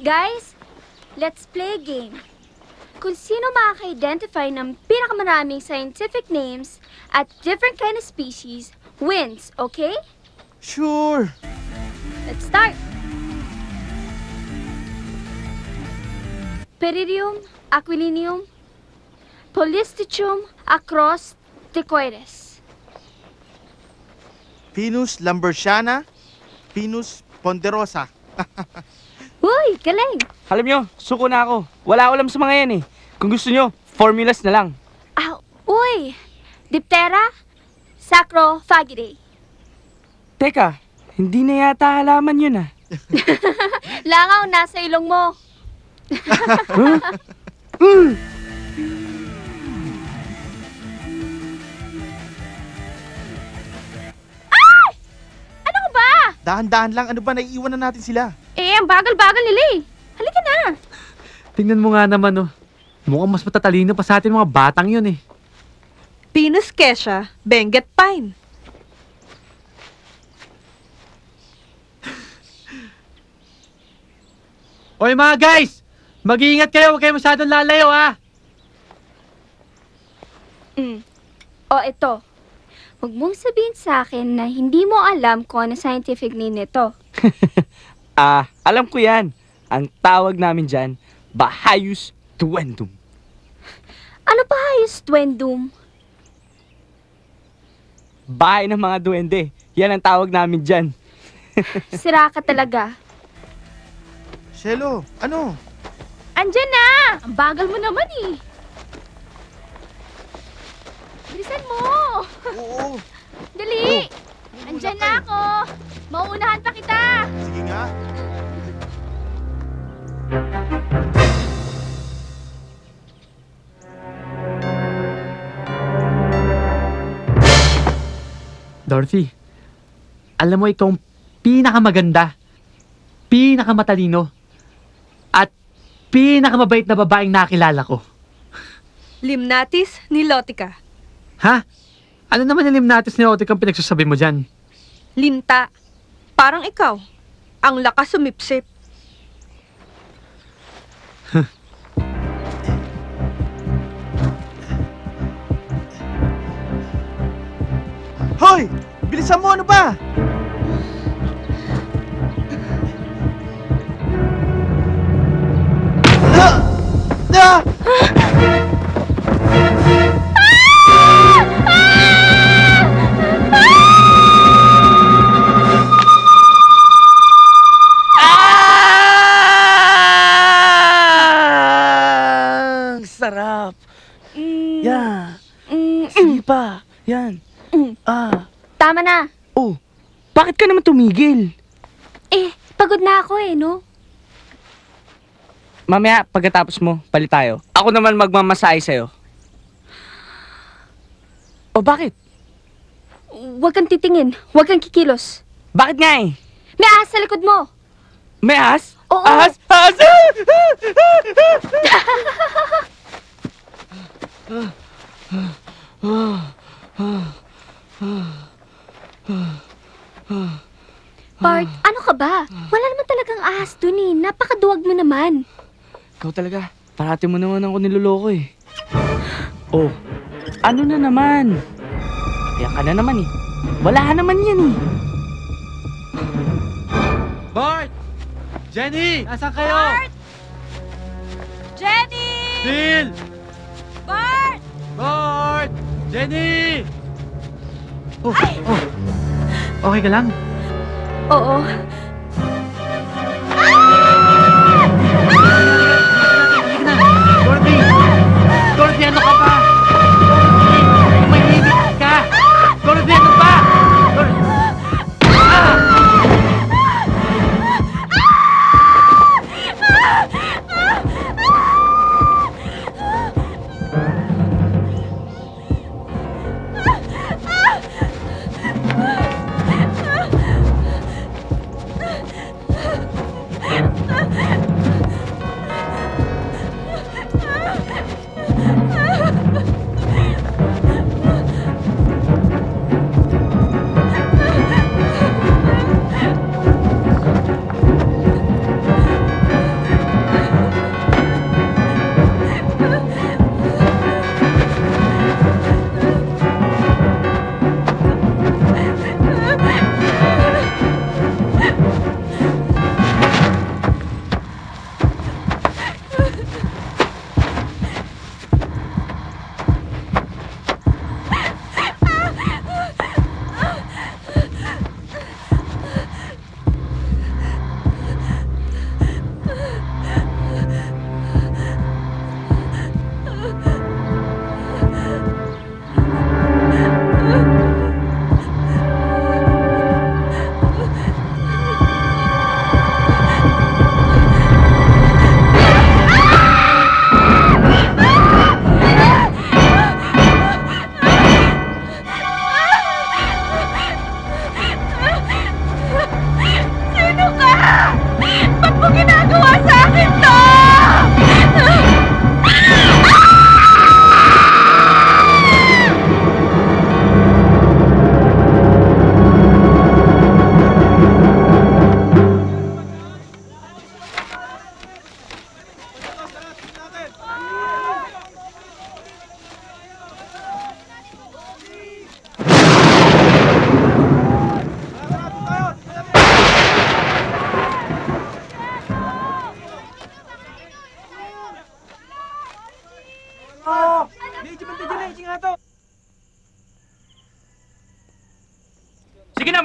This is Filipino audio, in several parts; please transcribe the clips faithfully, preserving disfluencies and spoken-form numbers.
Guys, let's play a game. Kung sino makaka-identify ng pinakamaraming scientific names at different kind of species wins, okay? Sure. Let's start. Peridium aquilinium, Polystichum acrosticoides. Pinus lambertiana, Pinus ponderosa. Uy, galing! Alam nyo, suko na ako. Wala ko alam sa mga yan eh. Kung gusto nyo, formulas na lang. Ah, uy! Diptera, Sacrophagidae. Teka, hindi na yata halaman yun ah. Langaw, nasa ilong mo. Huh? Mm. Ay! Ano ka ba? Dahan-dahan lang, ano ba, naiiwan na natin sila? Eh, ang bagal-bagal nila eh. Halika na. Tingnan mo nga naman, oh. Mukhang mas matatalino pa sa atin mga batang yun, eh. Pinus Kesha, Benguet Pine. Oy mga guys! Mag-iingat kayo, huwag kayo masyadong lalayo, ha? Mm. O, ito. Huwag mong sabihin sa akin na hindi mo alam kung ano scientific name nito. Ah, alam ko yan. Ang tawag namin dyan, Bacillus tuendum. Ano pa hayos duendum? Bahay ng mga duwende. Yan ang tawag namin dyan. Sira ka talaga. Shelo, ano? Andyan na! Ang bagal mo naman eh. Bilisan mo! Oo. Dali! Oh, Andyan na ako! Mauunahan pa kita! Sige nga. Dorothy, alam mo ikaw ang pinakamaganda, pinakamatalino, at pinakamabait na babaeng nakilala ko. Limnatis nilotica. Ha? Ano naman yung limnatis ni Otik ang pinagsasabi mo dyan? Linta. Parang ikaw. Ang lakas sumipsip. Hoy! Bilisan mo, ano ba? Ah! Ah! Ah! Ang sarap. Mm, Yan. mm, Sige pa. Yan. mm. Ah. Tama na. Oh, bakit ka naman tumigil? Eh, pagod na ako eh, no? Mamaya, pagkatapos mo, palit tayo. Ako naman magmamasahe sa'yo. O bakit? Huwag kang titingin. Huwag kang kikilos. Bakit nga eh? May ahas sa likod mo. May ahas? Oo. Ahas? Ahas! Bart, ano ka ba? Wala naman talagang ahas dun eh. Napakaduwag mo naman. Ikaw talaga, parati mo naman ako niloloko eh. Oh, ano na naman? Kaya ka na naman eh. Wala naman yan eh. Bart! Jenny! Nasaan kayo? Bart! Jenny! Bill! Bart! Bart! Jenny! Oh, oh. Okay ka lang? Oo. Dorothy! Dorothy, ano ka ba? Dorothy! Mahihigit ka! Dorothy, ano ba? Dorothy! Ah!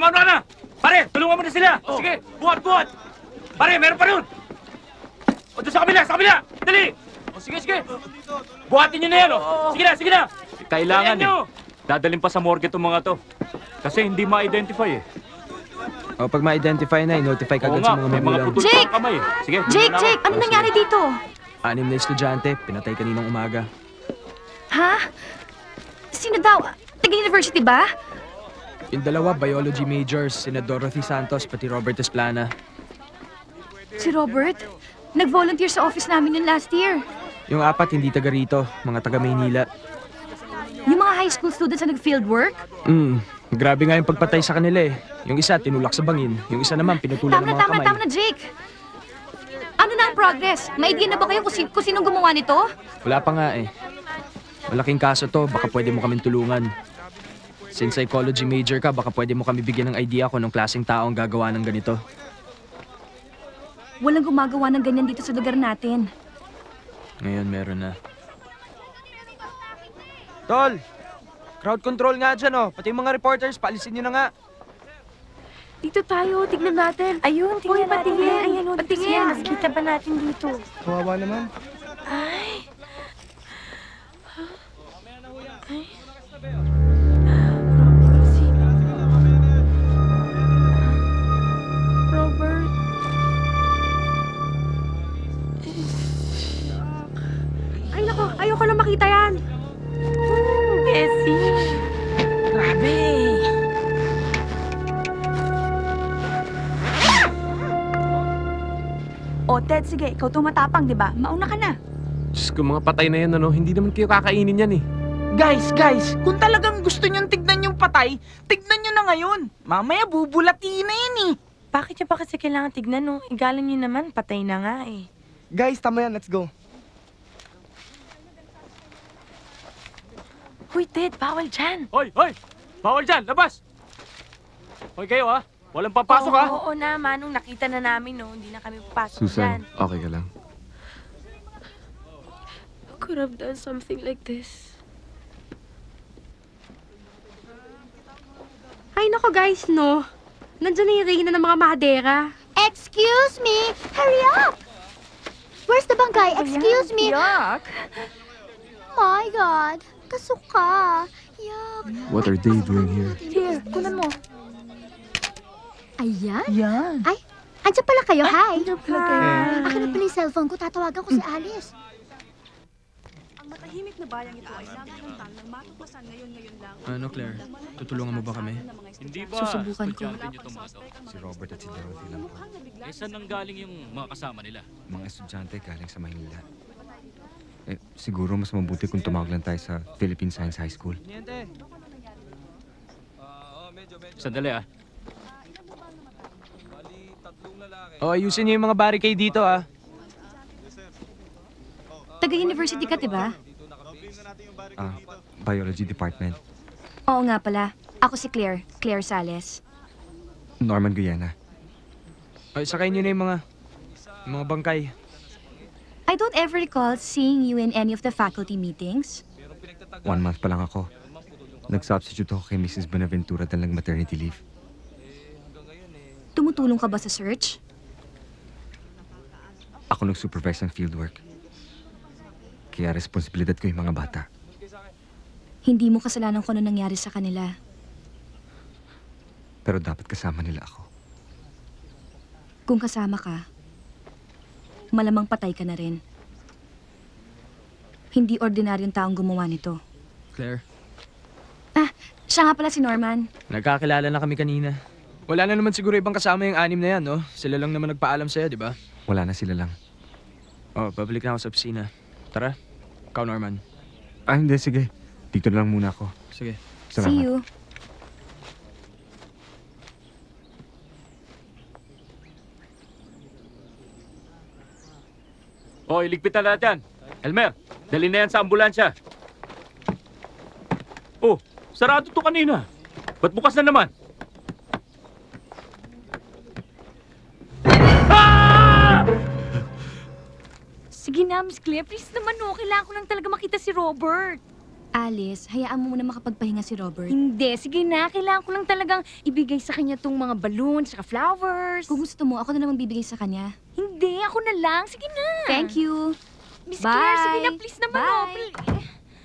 mauna na! Pare, tulungan mo na sila! O sige, buhat, buhat! Pare, meron pa rin! O doon sa kabila, sa kabila! Dali! O sige, sige! Buhatin nyo na yan, o! Sige na, sige na! Kailangan Dalian nyo! eh. Dadalhin pa sa morgue itong mga to. Kasi hindi ma-identify eh. O pag ma-identify na, i-notify ka Oo agad nga, sa mga may mga magulang. putol Jake! pa ang kamay eh. Sige, Jake, muna ako. Jake, ano O, sige. nangyari dito? Anim na estudyante, pinatay kaninang umaga. Ha? Sino daw? Taga-university ba? Yung dalawa, biology majors, sina Dorothy Santos, pati Robert Esplana. Si Robert? Nag-volunteer sa office namin yun last year. Yung apat, hindi taga rito, mga taga Maynila. Yung mga high school students na nag-field work? Hmm, grabe nga yung pagpatay sa kanila eh. Yung isa, tinulak sa bangin. Yung isa naman, pinutulan Tama ng na, mga tama na, kamay. tama na, Jake. Ano na ang progress? May idea na ba kayo kung, sin- kung sinong gumawa nito? Wala pa nga eh. Malaking kaso to, baka pwede mo kaming tulungan. Since psychology major ka, baka pwede mo kami bigyan ng idea kung anong klaseng tao ang gagawa ng ganito. Walang gumagawa ng ganyan dito sa lugar natin. Ngayon, meron na. Tol! Crowd control nga dyan, oh. Pati yung mga reporters, paalisin nyo na nga. Dito tayo, tignan natin. Ayun, tingnan Uy, natin. patingin. Ayan, o, dito Patingin. siya. Mas kita pa natin dito. Kawawa naman. Ay. Ay. Robert. Ay, nako. Ayoko na makita yan. Bessie. Grabe. O, Ted, sige, ikaw tumatapang, di ba? Mauna ka na. Diyos ko, mga patay na yan, ano? Hindi naman kayo kakainin yan, eh. Guys, guys, kung talagang gusto niyong tignan yung patay, tignan niyo na ngayon. Mamaya bubulati na yan eh. Bakit niya pa kasi kailangan tignan, no? Igalan niyo naman, patay na nga, eh. Guys, tama yan. Let's go. Huy, Ted, bawal dyan. Hoy, hoy! Bawal dyan, labas! Hoy kayo ha, walang papasok ha! Oo, oo naman, nung nakita na namin, no, hindi na kami papasok Susan, dyan. okay ka lang? Could have done something like this. Ay, nako guys, no. Nandiyan na yung reyna ng mga mahadera. Excuse me! Hurry up! Where's the bangkay? Excuse me! Yuck. My God! Kasuka! Yuck! What are they doing here? Here, kunan mo. Ayan? Yan. Ay, andyan pala kayo. Hi! Eh. Ako na pala yung cellphone ko. Tatawagan ko si Alice. Matahimik na bayang ito ay nakikital ng matuklasan ngayon-ngayon lang. Ano, Claire? Tutulungan mo ba kami? Hindi ba Susubukan ko. estudyante niyo itong mga to? Si Robert at si Dorothy lang po. Eh, saan nang galing yung mga kasama nila? Mga estudyante galing sa Maynila. Eh, siguro mas mabuti kung tumawag lang tayo sa Philippine Science High School. Sandali ah. O, ayusin niyo yung mga barricade dito, ah. Taga-university ka, diba? Ah, Biology Department. Oo nga pala. Ako si Claire. Claire Sales. Norman Guyana. O, sakay niyo na yung mga... yung mga bangkay. I don't ever recall seeing you in any of the faculty meetings. One month pa lang ako. Nag-substitute ako kay Missus Bonaventura dahil nag-maternity leave. Tumutulong ka ba sa search? Ako nag-supervise ng fieldwork. Kaya responsibilidad ko yung mga bata. Hindi mo kasalanan kung ano nangyari sa kanila. Pero dapat kasama nila ako. Kung kasama ka, malamang patay ka na rin. Hindi ordinaryong taong gumawa nito. Claire, Ah, siya nga pala si Norman. nagkakilala na kami kanina. Wala na naman siguro ibang kasama yung anim na yan, no? Sila lang naman nagpaalam sa'yo, di ba? Wala na sila lang. Oh, babalik na ako sa opisina. Tara, ikaw, Norman. Ah, hindi. Sige. Dito na lang muna ako. Sige. Salamat. See you. Hoy, ligpit na lahat yan. Elmer, dali na yan sa ambulansya. Oh, sarado to kanina. Ba't bukas na naman? Ah! Sige na, Miss Claire. Please naman, no. Kailangan ko lang talaga makita si Robert. Alice, hayaan mo muna makapagpahinga si Robert. Hindi, sige na. Kailangan ko lang talagang ibigay sa kanya tong mga balloons, saka flowers. Kung gusto mo, ako na naman bibigay sa kanya. Hindi, ako na lang. Sige na. Thank you. Miss Bye. Claire, sige na, please naman. Bye. Oh, please.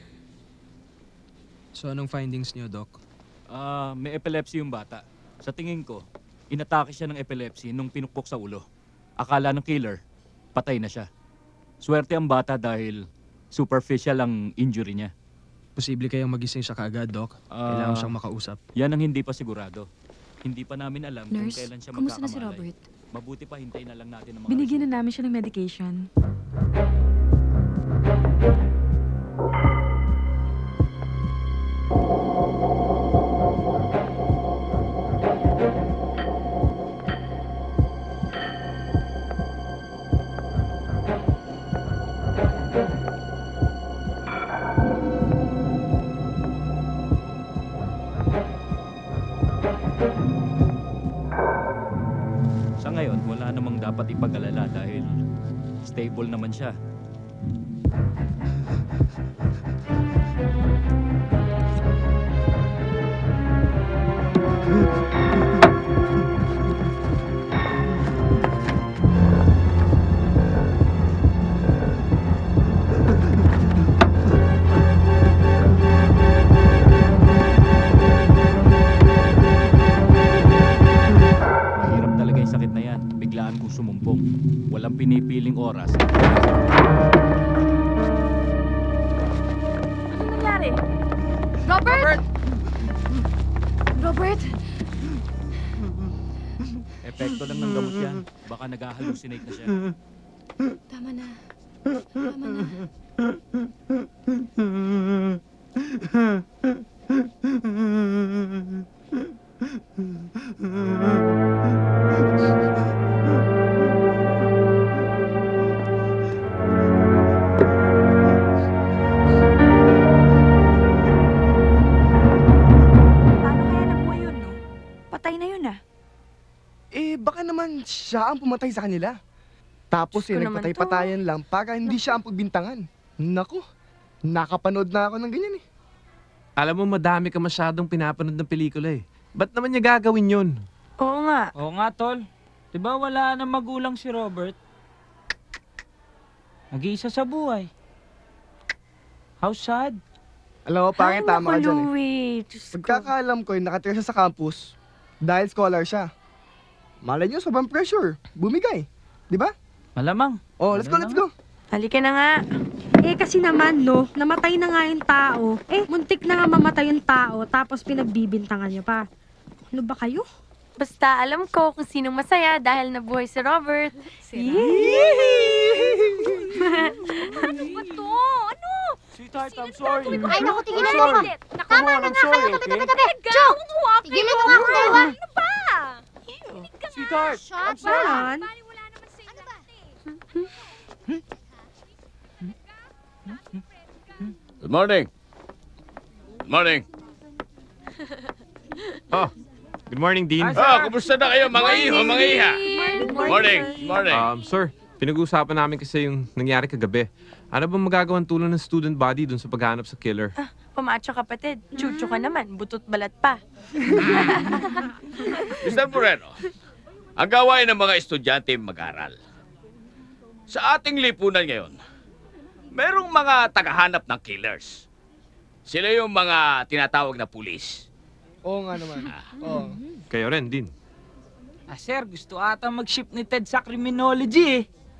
So anong findings niyo, Doc? Ah, may epilepsy yung bata. Sa tingin ko, inatake siya ng epilepsy nung pinukpok sa ulo. Akala ng killer, patay na siya. Swerte ang bata dahil superficial ang injury niya. Posible kayang magising siya kaagad, Doc. Ah. Kailangan siyang makausap. Yan ang hindi pa sigurado. Hindi pa namin alam kung Nurse, kailan siya kumusta na si magkakamalay. Robert? Mabuti pa hintayin na lang natin ang mga Binigyan na namin siya ng medication. Sa ngayon, wala namang dapat ipag-alala dahil stable naman siya. Mahirap talaga yung sakit na yan. Biglaan kung sumumpong. Walang pinipiling oras. Ano nangyari? Robert! Robert! Epekto lang ng gamot yan. Baka nag-hallucinate na siya. Tama na. Tama na. Paano kaya nabuhay yun, no? Patay na yun, ah. Eh, baka naman siya ang pumatay sa kanila. Tapos Diyos eh, ko naman nagpatay-patayan lang para hindi siya ang pagbintangan. Naku, nakapanood na ako ng ganyan eh. Alam mo, madami ka masyadong pinapanood ng pelikula eh. Ba't naman niya gagawin yun? Oo nga. Oo nga, tol. Diba wala na magulang si Robert? Nag-iisa sa buhay. How sad. Alam mo, pare, Ay, tama ka naku, dyan eh. Louie. Diyos ko. Pagkakaalam ko, eh, nakatira siya sa campus dahil scholar siya. Malay niyo, sobrang pressure. Bumigay. Di ba? Malamang. Oh, let's go, let's go. Halika na nga. Eh kasi naman, no, namatay na nga yung tao. Eh, muntik na nga mamatay yung tao, tapos pinagbibintangan niyo pa. Ano ba kayo? Basta alam ko kung sinong masaya dahil nabuhay si Robert. Ano ba to? Ano? Sweetheart, I'm sorry. Ay, naku, tigilan I'm mo sorry. ako. Tama na nga kayo, tabi, tabi, tabi. Joe! Tigilan mo nga ako dalawa. Ano ba? Sweetheart, I'm Shot sorry. Yan. Bali, wala naman sa inyo. Good morning. Good morning. Oh, good morning, Dean. Ah, kumusta na kayo mga iho, mga iha? Good morning. Good morning. Um, sir, pinag-uusapan namin kasi yung nangyari kagabi. Ano bang magagawang tulong ng student body dun sa paghahanap sa killer? Ah, pamacho kapatid. Chucho ka naman. Butot balat pa. mister Moreno, ang gawain ng mga estudyante mag-aral. Sa ating lipunan ngayon, merong mga tagahanap ng killers. Sila yung mga tinatawag na pulis. Oo nga naman. Oo. Kayo rin, Dean. Ah, sir, gusto ata mag-ship ni Ted sa criminology eh.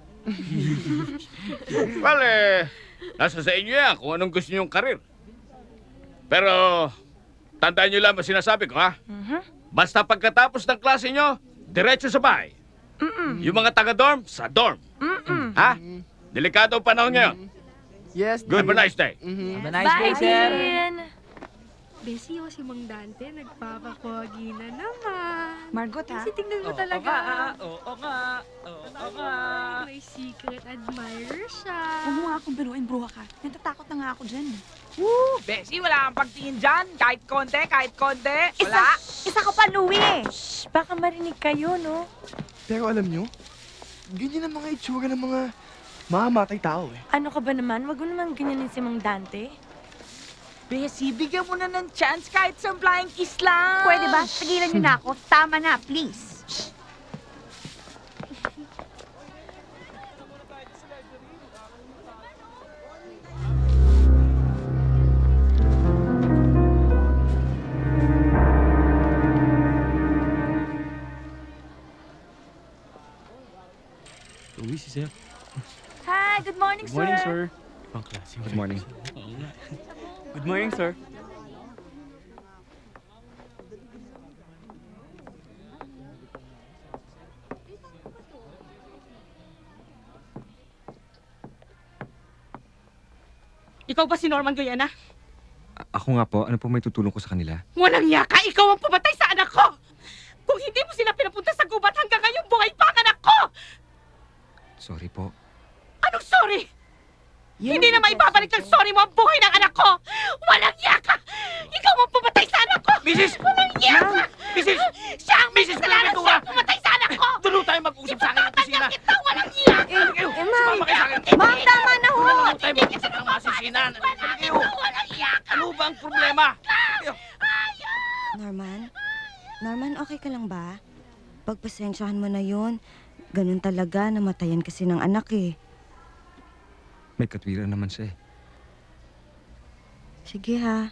Well, eh, nasa sa inyo yan kung anong gusto niyong karir. Pero, tandaan niyo lang ang sinasabi ko, ha? Basta pagkatapos ng klase niyo, diretso sa bahay. Yung mga taga-dorm, sa dorm. Ha? Delikado ang panahon ngayon. Yes, Good, have a nice day. Have a nice day, Bye, sir. Dean. Besi, o si Mang Dante, nagpapapogi na naman. Margot, ha? Kasi tingnan mo Oo talaga. nga, oo nga, oo nga. May secret admirer siya. Huwag mo nga akong biruin, bruha ka. Natatakot na nga ako dyan. Woo! Bessie, wala kang pagtingin dyan. Kahit konti, kahit konti. Wala. Isa, isa ka pa, Louie. Shh, baka marinig kayo, no? Pero alam nyo, ganyan ang mga itsura ng mga mamamatay tao eh. Ano ka ba naman? Wag mo naman ganyanin si Mang Dante. Bessie, bigyan mo na ng chance kahit sa flying kiss lang. Pwede ba? Tagilan niyo na ako. Tama na, please. Uwi si Sir. Hi, good morning, Good morning, sir. Ibang klase. Good morning. Oo nga. Good morning, sir. Ikaw ba si Norman Guyana? A- ako nga po, ano po may tutulong ko sa kanila? Walang yaka! Ikaw ang pumatay sa anak ko! Kung hindi mo sila pinapunta sa gubat hanggang ngayon, buhay pa ang anak ko! Sorry po. Anong sorry? Hindi na maibabalik ng sorry mo ang buhay ng anak ko! Walang yaka! Ikaw ang pumatay sa anak ko! Missus! Walang yaka! Missus! Siya ang Missus, kasalanan! Pinatuwa! Siya ang pumatay sa anak ko! Doon tayo mag-usap sa akin ng kusina. Ito, walang yaka! Eh, Sumama kayo sa akin. Ma'am, tama na ho! Doon tayo mag-usap ng masisinan. Walang yaka! Ano ba ang problema? Norman? Norman, okay ka lang ba? Pagpasensyahan mo na yun. Ganun talaga, namatayan kasi ng anak eh. May katwiran naman siya eh. Sige ha.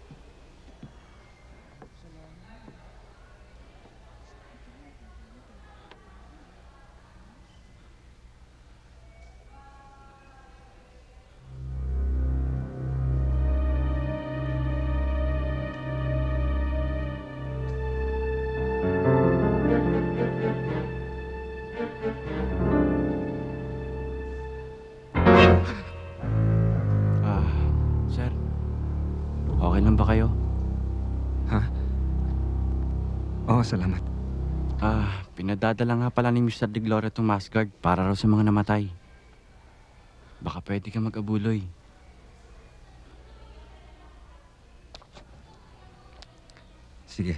Ah, sir. Okay lang ba kayo? Ha? Oo, salamat. Ah, pinadadala nga pala ni Mister De Gloria itong mask guard para raw sa mga namatay. Baka pwede ka mag-abuloy. Sige.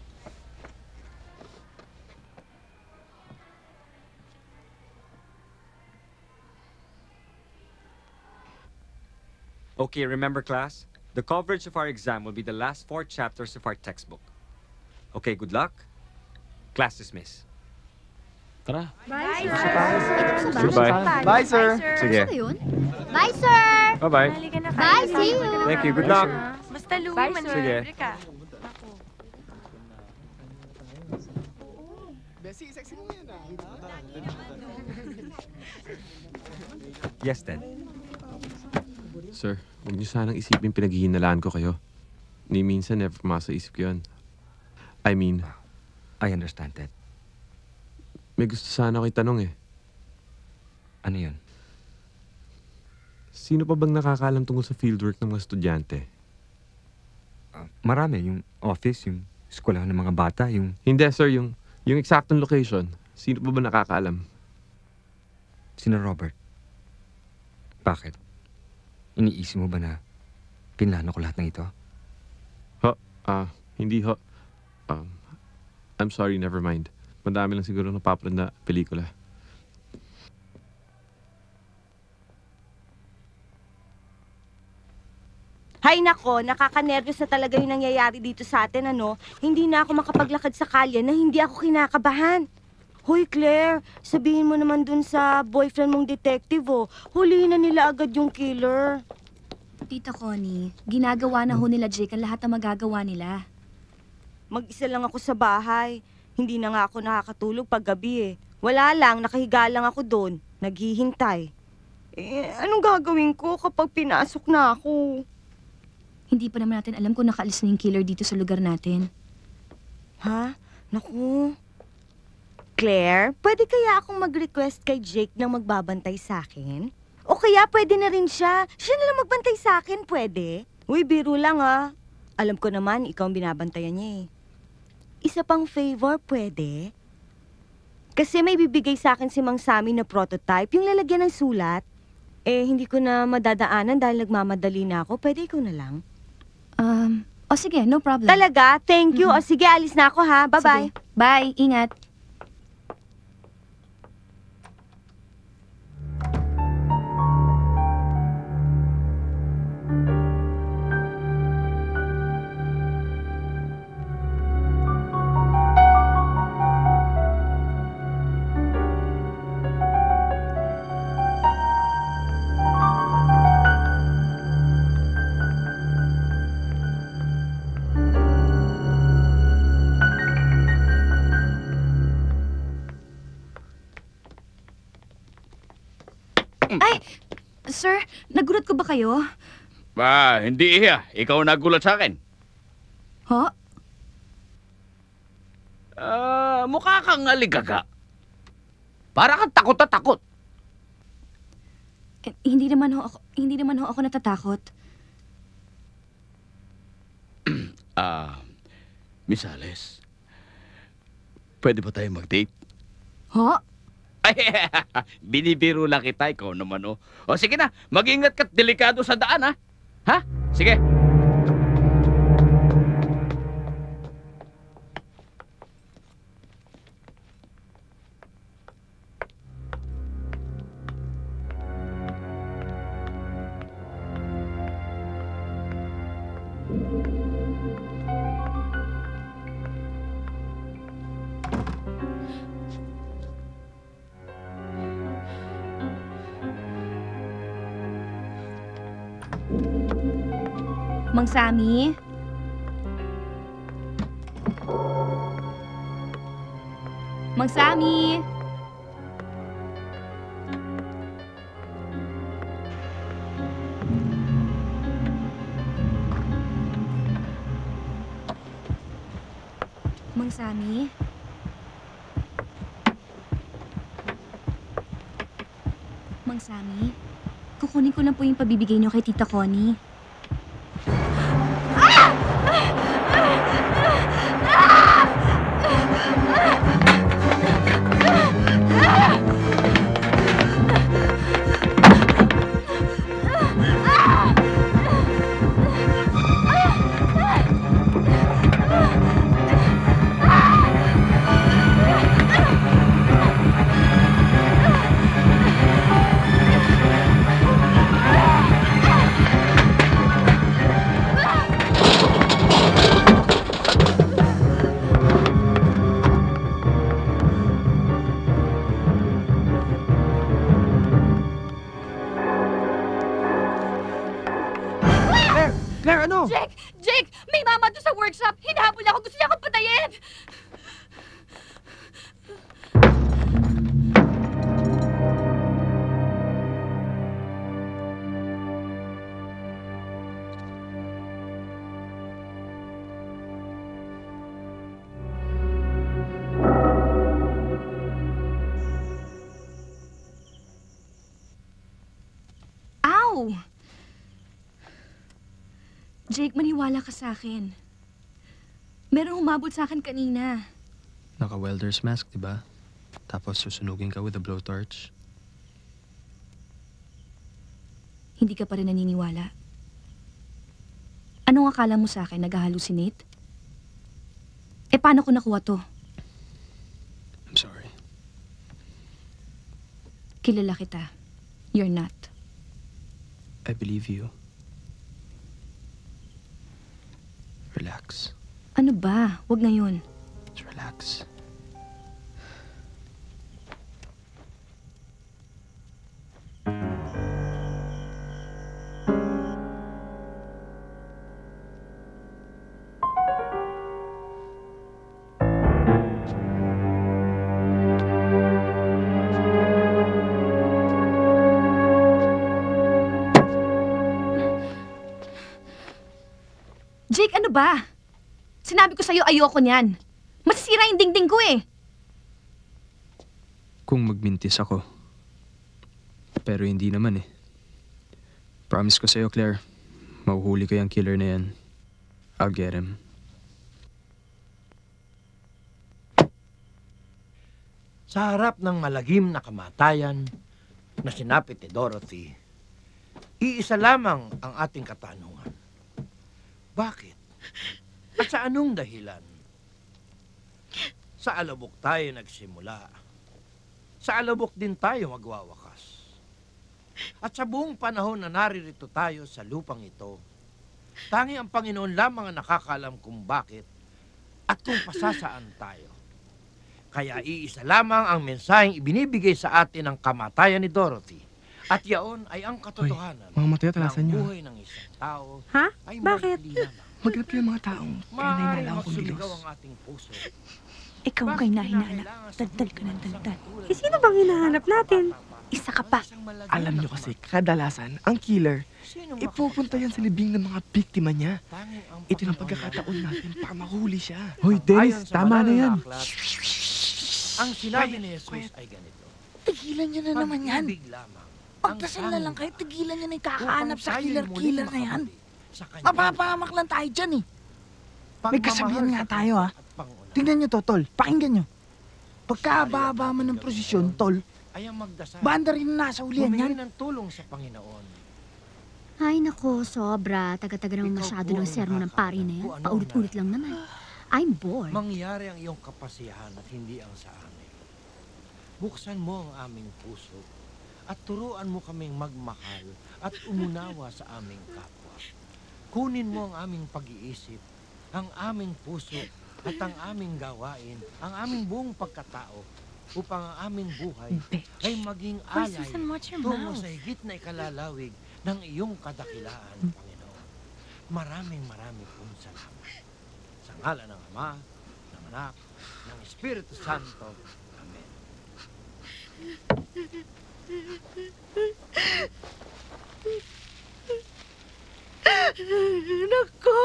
Okay, remember class? The coverage of our exam will be the last four chapters of our textbook. Okay, good luck. Class dismissed. Tara. Bye, sir. Goodbye. Bye, sir. Sige. Bye, sir! Bye-bye. Bye, see you! Thank you. Good luck. Basta Louie, Bye, sir. manilibre ka. Bessie, sexy mo yan ah. Yes, Dad. Sir, huwag niyo sanang isipin pinaghihinalaan ko kayo. Ni minsan never pumasa isip ko yun. I mean, I understand that. may gusto sana ako itanong eh. Ano yun? Sino pa bang nakakaalam tungkol sa fieldwork ng mga estudyante? Ah, marami. Yung office, yung eskwelahan ng mga bata, yung... Hindi, sir. Yung, yung exactong location. Sino pa ba nakakaalam? Sino Robert? Bakit? Iniisip mo ba na pinlano ko lahat ng ito? Ho, ah, hindi ho. Um, I'm sorry, never mind. Madami lang siguro napapanood na pelikula. Hay nako, nakakanervyos na talaga yung nangyayari dito sa atin, ano? Hindi na ako makapaglakad sa kalye na hindi ako kinakabahan. Hoy, Claire, sabihin mo naman dun sa boyfriend mong detective, oh. Huliin na nila agad yung killer. Tita Connie, ginagawa na ho nila Jake ang lahat ng magagawa nila. Mag-isa lang ako sa bahay. Hindi na nga ako nakakatulog pag gabi eh. Wala lang, nakahiga lang ako doon. Naghihintay. Eh, anong gagawin ko kapag pinasok na ako? Hindi pa naman natin alam kung nakaalis na yung killer dito sa lugar natin. Ha? Naku. Claire, pwede kaya akong mag-request kay Jake na magbabantay sa akin? O kaya pwede na rin siya. Siya na lang magbantay sa akin, pwede? Uy, biro lang ah. Alam ko naman, ikaw ang binabantayan niya eh. Isa pang favor, pwede? Kasi may bibigay sa akin si Mang Sammy na prototype, yung lalagyan ng sulat. Eh, hindi ko na madadaanan dahil nagmamadali na ako. Pwede ikaw na lang? Um, o sige, no problem. Talaga? Thank you. O sige, alis na ako ha. Bye-bye. Sige. Bye, ingat. Ay, sir, nagulat ko ba kayo? Ba, hindi iya. Ikaw nagulat sa akin. Ho? Ah, mukha kang aligaga. Para kang takot na takot. Eh, hindi naman ho ako, hindi naman ho ako natatakot. Ah, Miss Alice, pwede ba tayo mag-date? Ho? Ay, binibiro lang kita, ikaw naman, oh. O, sige na, mag-ingat ka't delikado sa daan, ha? Ha? Sige. Mang Sammy? Mang Sammy? Mang Sammy? Mang Sammy? Kukunin ko lang po yung pabibigay niyo kay Tita Connie. Claire, ano? Jake! Jake! May mama doon sa workshop! Hinahabol ako! Gusto niya akong patayin! Ow! Jake, maniwala ka sa akin. Meron humabol sa akin kanina. Naka-welder's mask, di ba? Tapos susunugin ka with a blowtorch. Hindi ka pa rin naniniwala. Anong akala mo sa akin? Nag-hallucinate? Eh, paano ko nakuha to? I'm sorry. Kilala kita. You're not. I believe you. Relax. Ano ba? Huwag ngayon. Just relax. Jake, ano ba? Sinabi ko sa'yo, ayoko niyan. Masisira yung dingding ko eh. Kung magmintis ako. Pero hindi naman eh. Promise ko sa'yo, Claire. Mahuhuli ko yung killer na yan. I'll get him. Sa harap ng malagim na kamatayan na sinapit ni Dorothy, iisa lamang ang ating katanungan. Bakit? At sa anong dahilan? Sa alabok tayo nagsimula. Sa alabok din tayo magwawakas. At sa buong panahon na naririto tayo sa lupang ito, tangi ang Panginoon lamang ang nakakaalam kung bakit at kung pasasaan tayo. Kaya iisa lamang ang mensaheng ibinibigay sa atin ng kamatayan ni Dorothy. At yaon ay ang katotohanan Mga Mateo, talasan ng niyo. buhay ng isang tao. Ha? Ay Bakit? Maghanap kayo mga taong Maaaring kainay kong magsuligaw bilos. ang ating puso. Ikaw ang kay nahinala. Daldal ka ng daldal. Eh, sino bang hinahanap natin? Isa ka pa. Alam niyo kasi, kadalasan, ang killer, ipupunta yan sa libing ng mga biktima niya. Ito ng pagkakataon natin para mahuli siya. Hoy, Dennis, tama na yan. Ang sinabi ni Jesus ay ganito. Tigilan niyo na naman yan. Pagdasal na lang kayo, tigilan niyo na yung kakaanap sa killer-killer na yan. Mapapahamak lang tayo dyan eh. May kasabihan nga tayo ha. Tingnan niyo to, Tol. Pakinggan niyo. Pagkababa man ng prosesyon, Tol, banda rin na nasa ulian yan. Humingi ng tulong sa Panginoon. Ay nako, sobra. Taga-taga naman masyado ng sermon ng pari na yan. Paulit-ulit lang naman. I'm bored. Mangyari ang iyong kapasiyahan at hindi ang sa amin. Buksan mo ang aming puso at turuan mo kaming magmahal at umunawa sa aming kapwa. Kunin mo ang aming pag-iisip, ang aming puso at ang aming gawain, ang aming buong pagkatao upang ang aming buhay ay maging Why, alay Susan, watch your tungo mouth. sa higit na ikalalawig ng iyong kadakilaan, Panginoon. Maraming maraming pong salamat. Sa ngalan ng Ama, ng Anak, ng Espiritu Santo. Amen. Nako!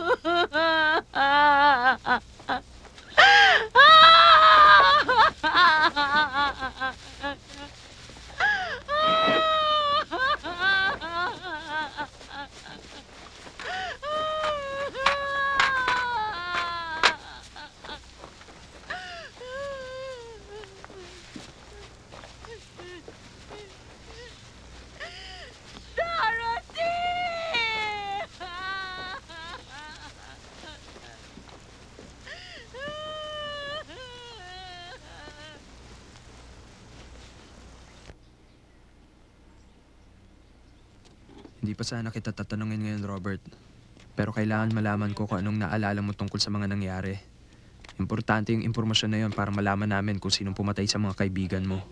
Hindi pa sana kita tatanungin ngayon, Robert. Pero kailangan malaman ko kung anong naalala mo tungkol sa mga nangyari. Importante yung impormasyon na yon para malaman namin kung sinong pumatay sa mga kaibigan mo.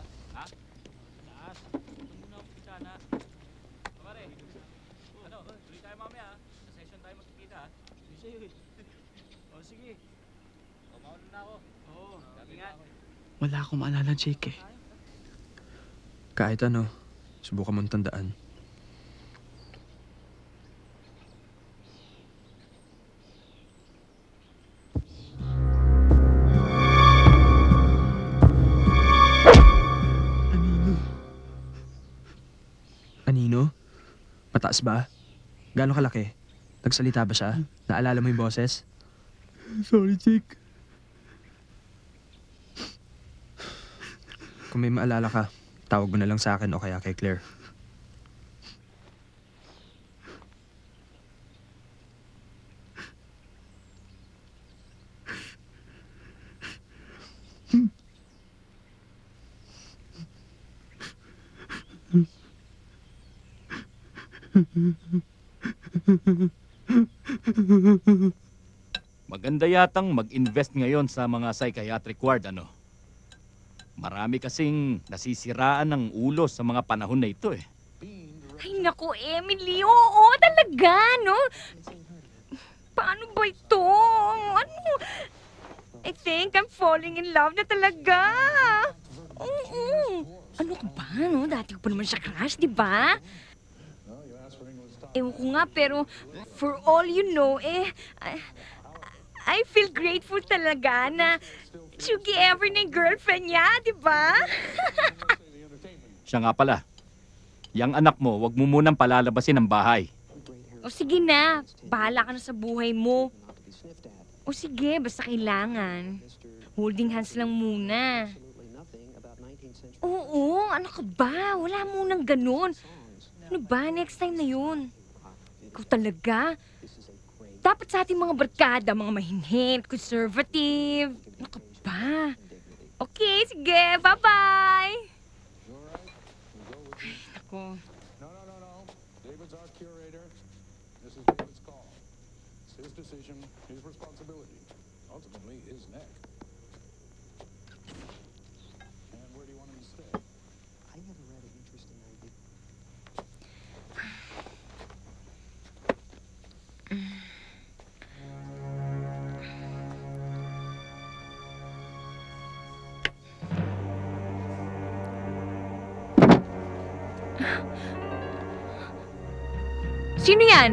Wala akong maalala, Jake eh. Kahit ano, subukan mong tandaan. Anino? Mataas ba? Gaano kalaki? Nagsalita ba siya? Naalala mo yung boses? Sorry, Jake. Kung may maalala ka, tawag mo na lang sa akin o kaya kay Claire. Maganda yatang mag-invest ngayon sa mga psychiatric ward, ano? Marami kasing nasisiraan ng ulo sa mga panahon na ito eh. Ay naku, Emily. Oo, talaga, no? Paano ba ito? Ano? I think I'm falling in love na talaga. Oo. Ano ka ba, no? Dati ko pa naman siya crush, di ba? Ewan ko nga, pero for all you know, eh, I, I feel grateful talaga na Chugi ever na yung girlfriend niya, di ba? Siya nga pala, yang anak mo, wag mo munang palalabasin ang bahay. O sige na, bahala ka na sa buhay mo. O sige, basta kailangan. Holding hands lang muna. Oo, ano ka ba? Wala munang ganun. Ano ba? Next time na yun. Ikaw talaga. Dapat sa ating mga barkada, mga mahinhin, conservative. Ano ka ba? Okay, sige. Bye-bye! Ay, naku. David's our curator. This is David's call. It's his decision, his responsibility, ultimately his neck. And where do you want him to stay? I have a rather interesting idea. Sino yan?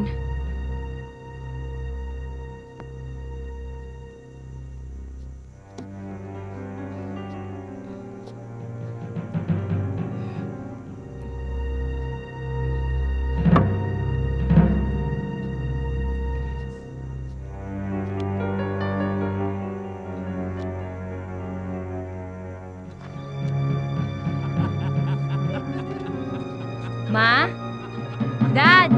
Ma? Dad?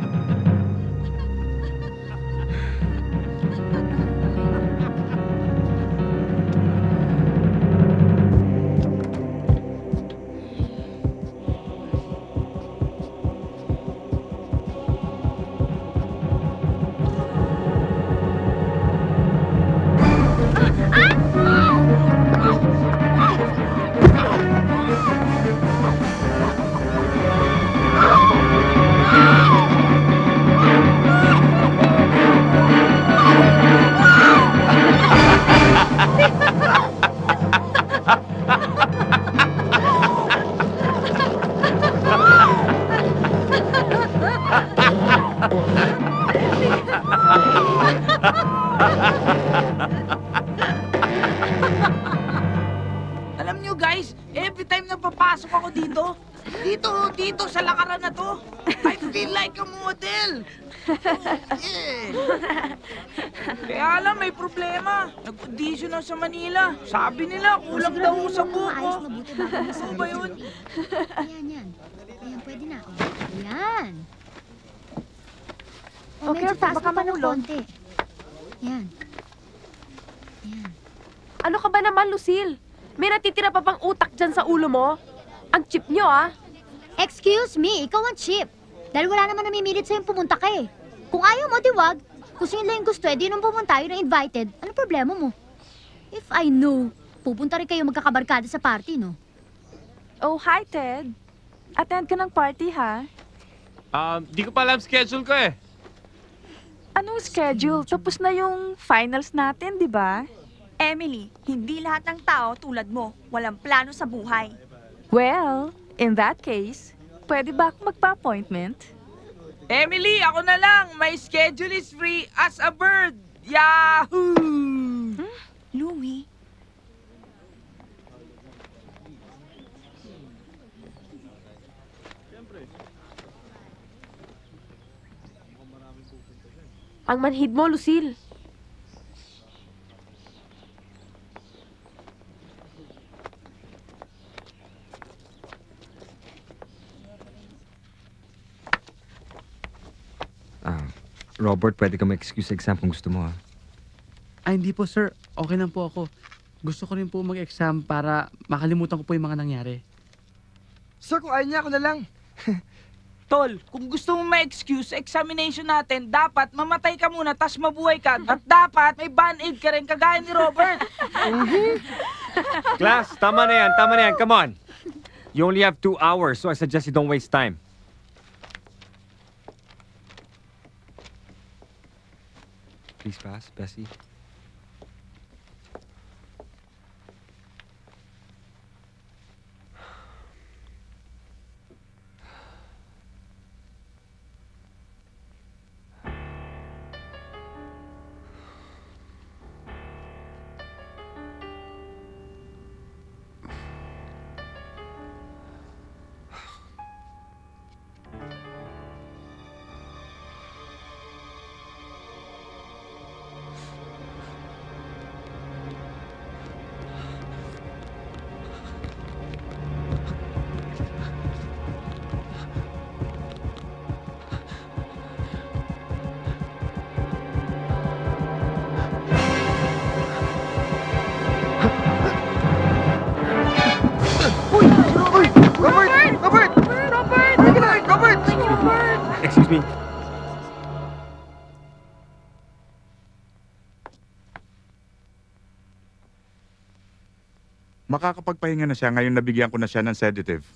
Alam nyo guys, every time na papasok ako dito, dito, dito sa lakaran na to, I feel like a model. Yeah. Kaya alam, may problema. Nag-audition ako sa Manila. Sabi nila, kulang daw ako sa buko. Ano ba yun? Ayan, yan. Ayan, pwede na. Ayan. Oh, medyo careful, taas baka mo pa ng mahulog. konti. Ayan. Ayan. Ano ka ba naman, Lucille? May natitira pa bang utak dyan sa ulo mo? Ang chip nyo, ah. Excuse me, ikaw ang chip. Dahil wala naman namimilit sa'yo pumunta ka eh. Kung ayaw mo, diwag. Kung sino lang yung gusto, eh, di nung pumunta, yun ang invited. Ano problema mo? If I know, pupunta rin kayo magkakabarkada sa party, no? Oh, hi, Ted. Attend ka ng party, ha? Um, di ko pa alam schedule ko eh. Anong schedule? Tapos na yung finals natin, di ba? Emily, hindi lahat ng tao tulad mo. Walang plano sa buhay. Well, in that case, pwede ba ako magpa-appointment? Emily, ako na lang. My schedule is free as a bird. Yahoo! Hmm? Louie? Ang manhid mo, Lucille. Ah, Robert, pwede ka mag-excuse sa exam kung gusto mo, ah. Ay, hindi po, sir. Okay lang po ako. Gusto ko rin po mag-exam para makalimutan ko po yung mga nangyari. Sir, kung ayaw niya, ako na lang. Tol, kung gusto mo ma-excuse sa examination natin, dapat mamatay ka muna tas mabuhay ka. At dapat may band-aid ka rin kagaya ni Robert. Class, tama na yan, tama na yan. Come on. You only have two hours, so I suggest you don't waste time. Please pass, Bessie. Excuse me. Makakapagpahinga na siya ngayon nabigyan ko na siya ng sedative.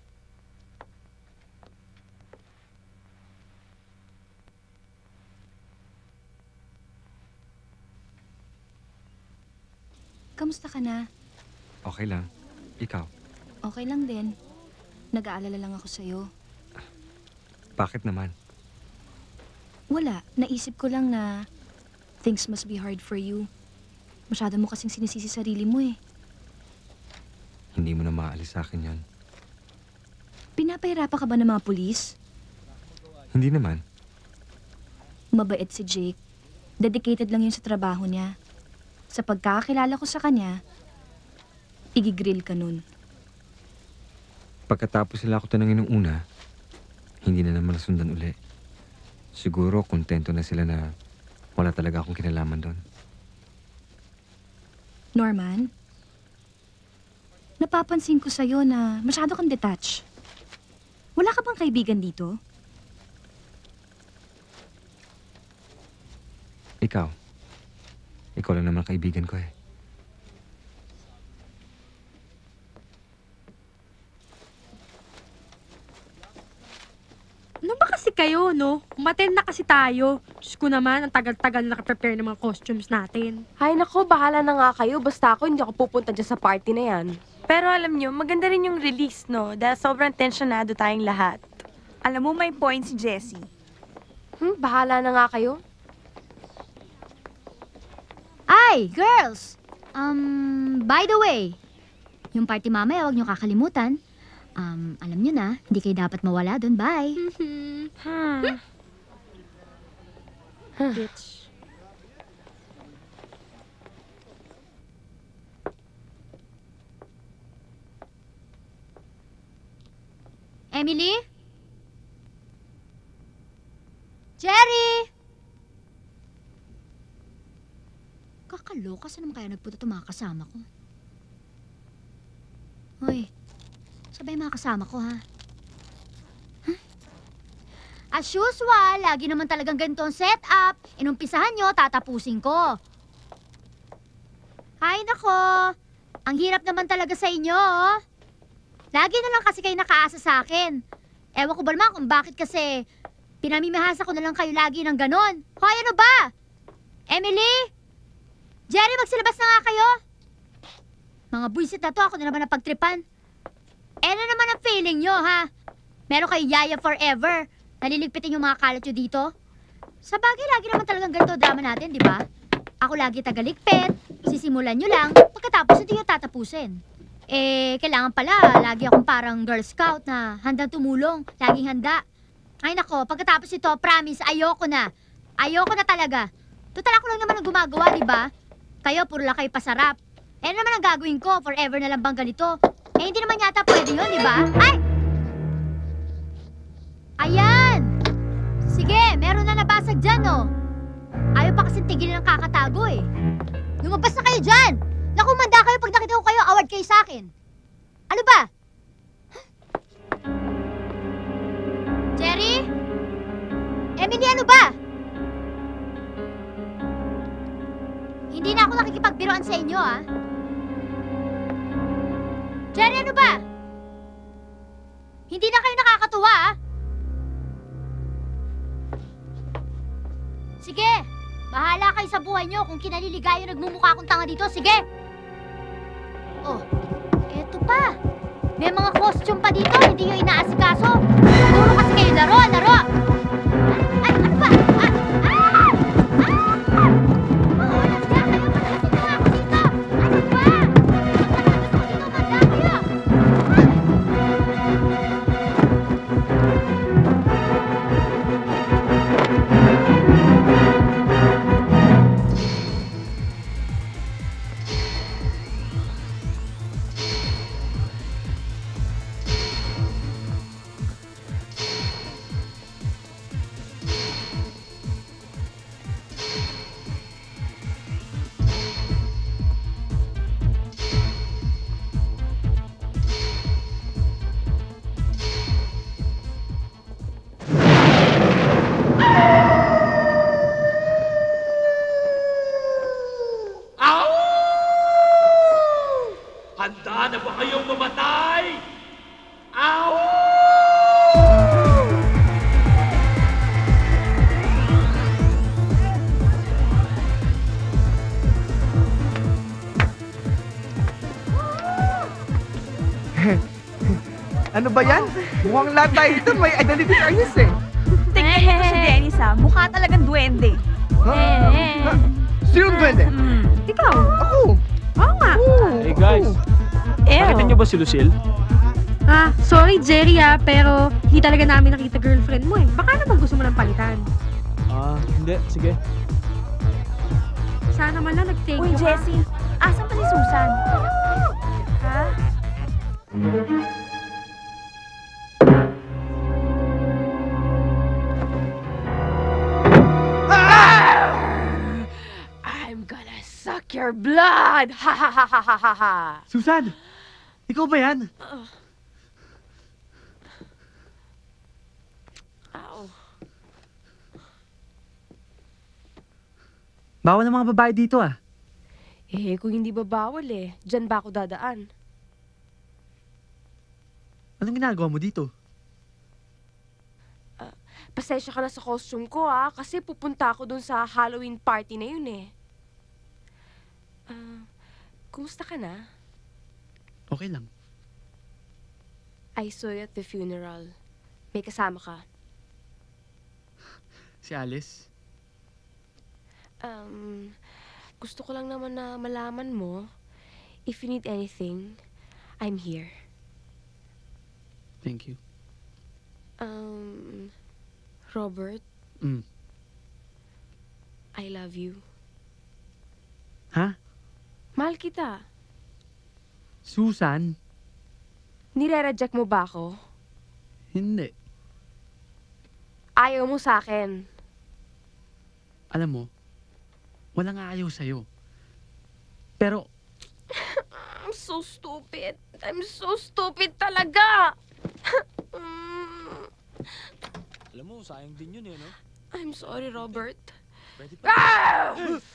Kamusta ka na? Okay lang. Ikaw? Okay lang din. Nag-aalala lang ako sa'yo. Bakit naman? Wala. Naisip ko lang na things must be hard for you. Masyado mo kasing sinisisi sarili mo eh. Hindi mo na maalis sa akin yon. Pinapahirapan ka ba ng mga pulis? Hindi naman. Mabait si Jake. Dedicated lang yun sa trabaho niya. Sa pagkakakilala ko sa kanya, igigrill ka nun. Pagkatapos sila ako tanangin ng una, hindi na naman nasundan uli. Siguro kontento na sila na wala talaga akong kinalaman doon. Norman, napapansin ko sa'yo na masyado kang detached. Wala ka bang kaibigan dito? Ikaw. Ikaw lang naman kaibigan ko eh. Ano ba kasi kayo, no? Umaten na kasi tayo. Diyos ko naman, ang tagal-tagal na nakaprepare ng mga costumes natin. Ay nako, bahala na nga kayo. Basta ako, hindi ako pupunta dyan sa party na yan. Pero alam nyo, maganda rin yung release, no? Dahil sobrang tensionado tayong lahat. Alam mo, may point si Jessie. Hmm, bahala na nga kayo. Ay, girls! Um, by the way, yung party mamaya, huwag niyo kakalimutan. Um, alam niyo na, hindi kayo dapat mawala doon. Bye! Hmm. Bitch. Emily? Jerry! Kakaloka, saan naman kaya nagpunta itong mga kasama ko? Hoy, sabay mga kasama ko, ha? Huh? As usual, lagi naman talagang ganito ang setup. Inumpisahan nyo, tatapusin ko. Ay, nako. Ang hirap naman talaga sa inyo, oh. Lagi na lang kasi kayo nakaasa sa akin. Ewan ko ba naman kung bakit kasi pinamimihasa ko na lang kayo lagi ng ganon. Hoy, ano ba? Emily? Jerry, magsilabas na nga kayo. Mga buisit na to, ako na naman napagtripan. Eh, ano naman ang feeling nyo, ha? Meron kayo yaya forever. Naliligpitin yung mga kalat nyo dito. Sa bagay, lagi naman talagang ganito drama natin, di ba? Ako lagi tagaligpit, sisimulan nyo lang, pagkatapos hindi nyo tatapusin. Eh, kailangan pala, lagi akong parang Girl Scout na handang tumulong, laging handa. Ay nako, pagkatapos ito, promise, ayoko na. Ayoko na talaga. Total ako lang naman ang gumagawa, di ba? Kayo, puro lang kayo pasarap. Eh, ano naman ang gagawin ko? Forever na lang bang ganito? Eh, hindi naman yata pwede yun, di ba? Ay! Ayan! Sige, meron na nabasag dyan, oh. Ayaw pa kasing tigilin ng kakatago, eh. Lumabas na kayo dyan! Naku, manda kayo pag nakita ko kayo, award kayo sa akin. Ano ba? Jerry? Emily, ano ba? Hindi na ako nakikipagbiroan sa inyo, ah. Jerry, ano ba? Hindi na kayo nakakatuwa, ah. Sige, bahala kayo sa buhay nyo kung kinaliligayo nagmumukha akong tanga dito. Sige! Oh, eto pa. May mga costume pa dito, hindi nyo inaasikaso. Puro kasi kayo laro, laro. Ay, ano ba? Ah! Ah! Ah! Oo, nandiyan kayo. Patasin nyo ako dito. Ano ba? Gusto ko dito, manda kayo. Handa na ba kayong mamatay? Ow! Ano ba yan? Mukhang lahat tayo dito may identity crisis eh. Tingnan niyo to si Dennis ah. Mukha talagang duwende. Eh, eh. Sinong duwende? Ikaw. Ako. Oo nga. Hey guys, nakita niyo ba si Lucille? Ah, sorry Jerry ah, pero hindi talaga namin nakita girlfriend mo eh. Baka naman gusto mo ng palitan. Ah, hindi. Sige. Sana man lang nag-thank Uy, you ka. Jessie, asan pa si Susan? Ha? I'm gonna suck your blood! Ha ha ha ha ha ha ha! Susan! Ikaw ba yan? Ow. Bawal ng mga babae dito ah. Eh, kung hindi ba bawal eh, dyan ba ako dadaan? Anong ginagawa mo dito? Pasensya ka na sa costume ko ah, kasi pupunta ako dun sa Halloween party na yun eh. Ah, kumusta ka na? Okay lang. I saw you at the funeral. May kasama ka. Si Alice? Um, gusto ko lang naman na malaman mo, if you need anything, I'm here. Thank you. Um, Robert, Mm. I love you. Ha? Mahal kita. Susan? Nire-reject mo ba ako? Hindi. Ayaw mo sa akin. Alam mo, walang aayaw sa'yo. Pero, I'm so stupid. I'm so stupid talaga. Alam mo, sayang din yun eh, no? I'm sorry, Robert. Pwede Ah!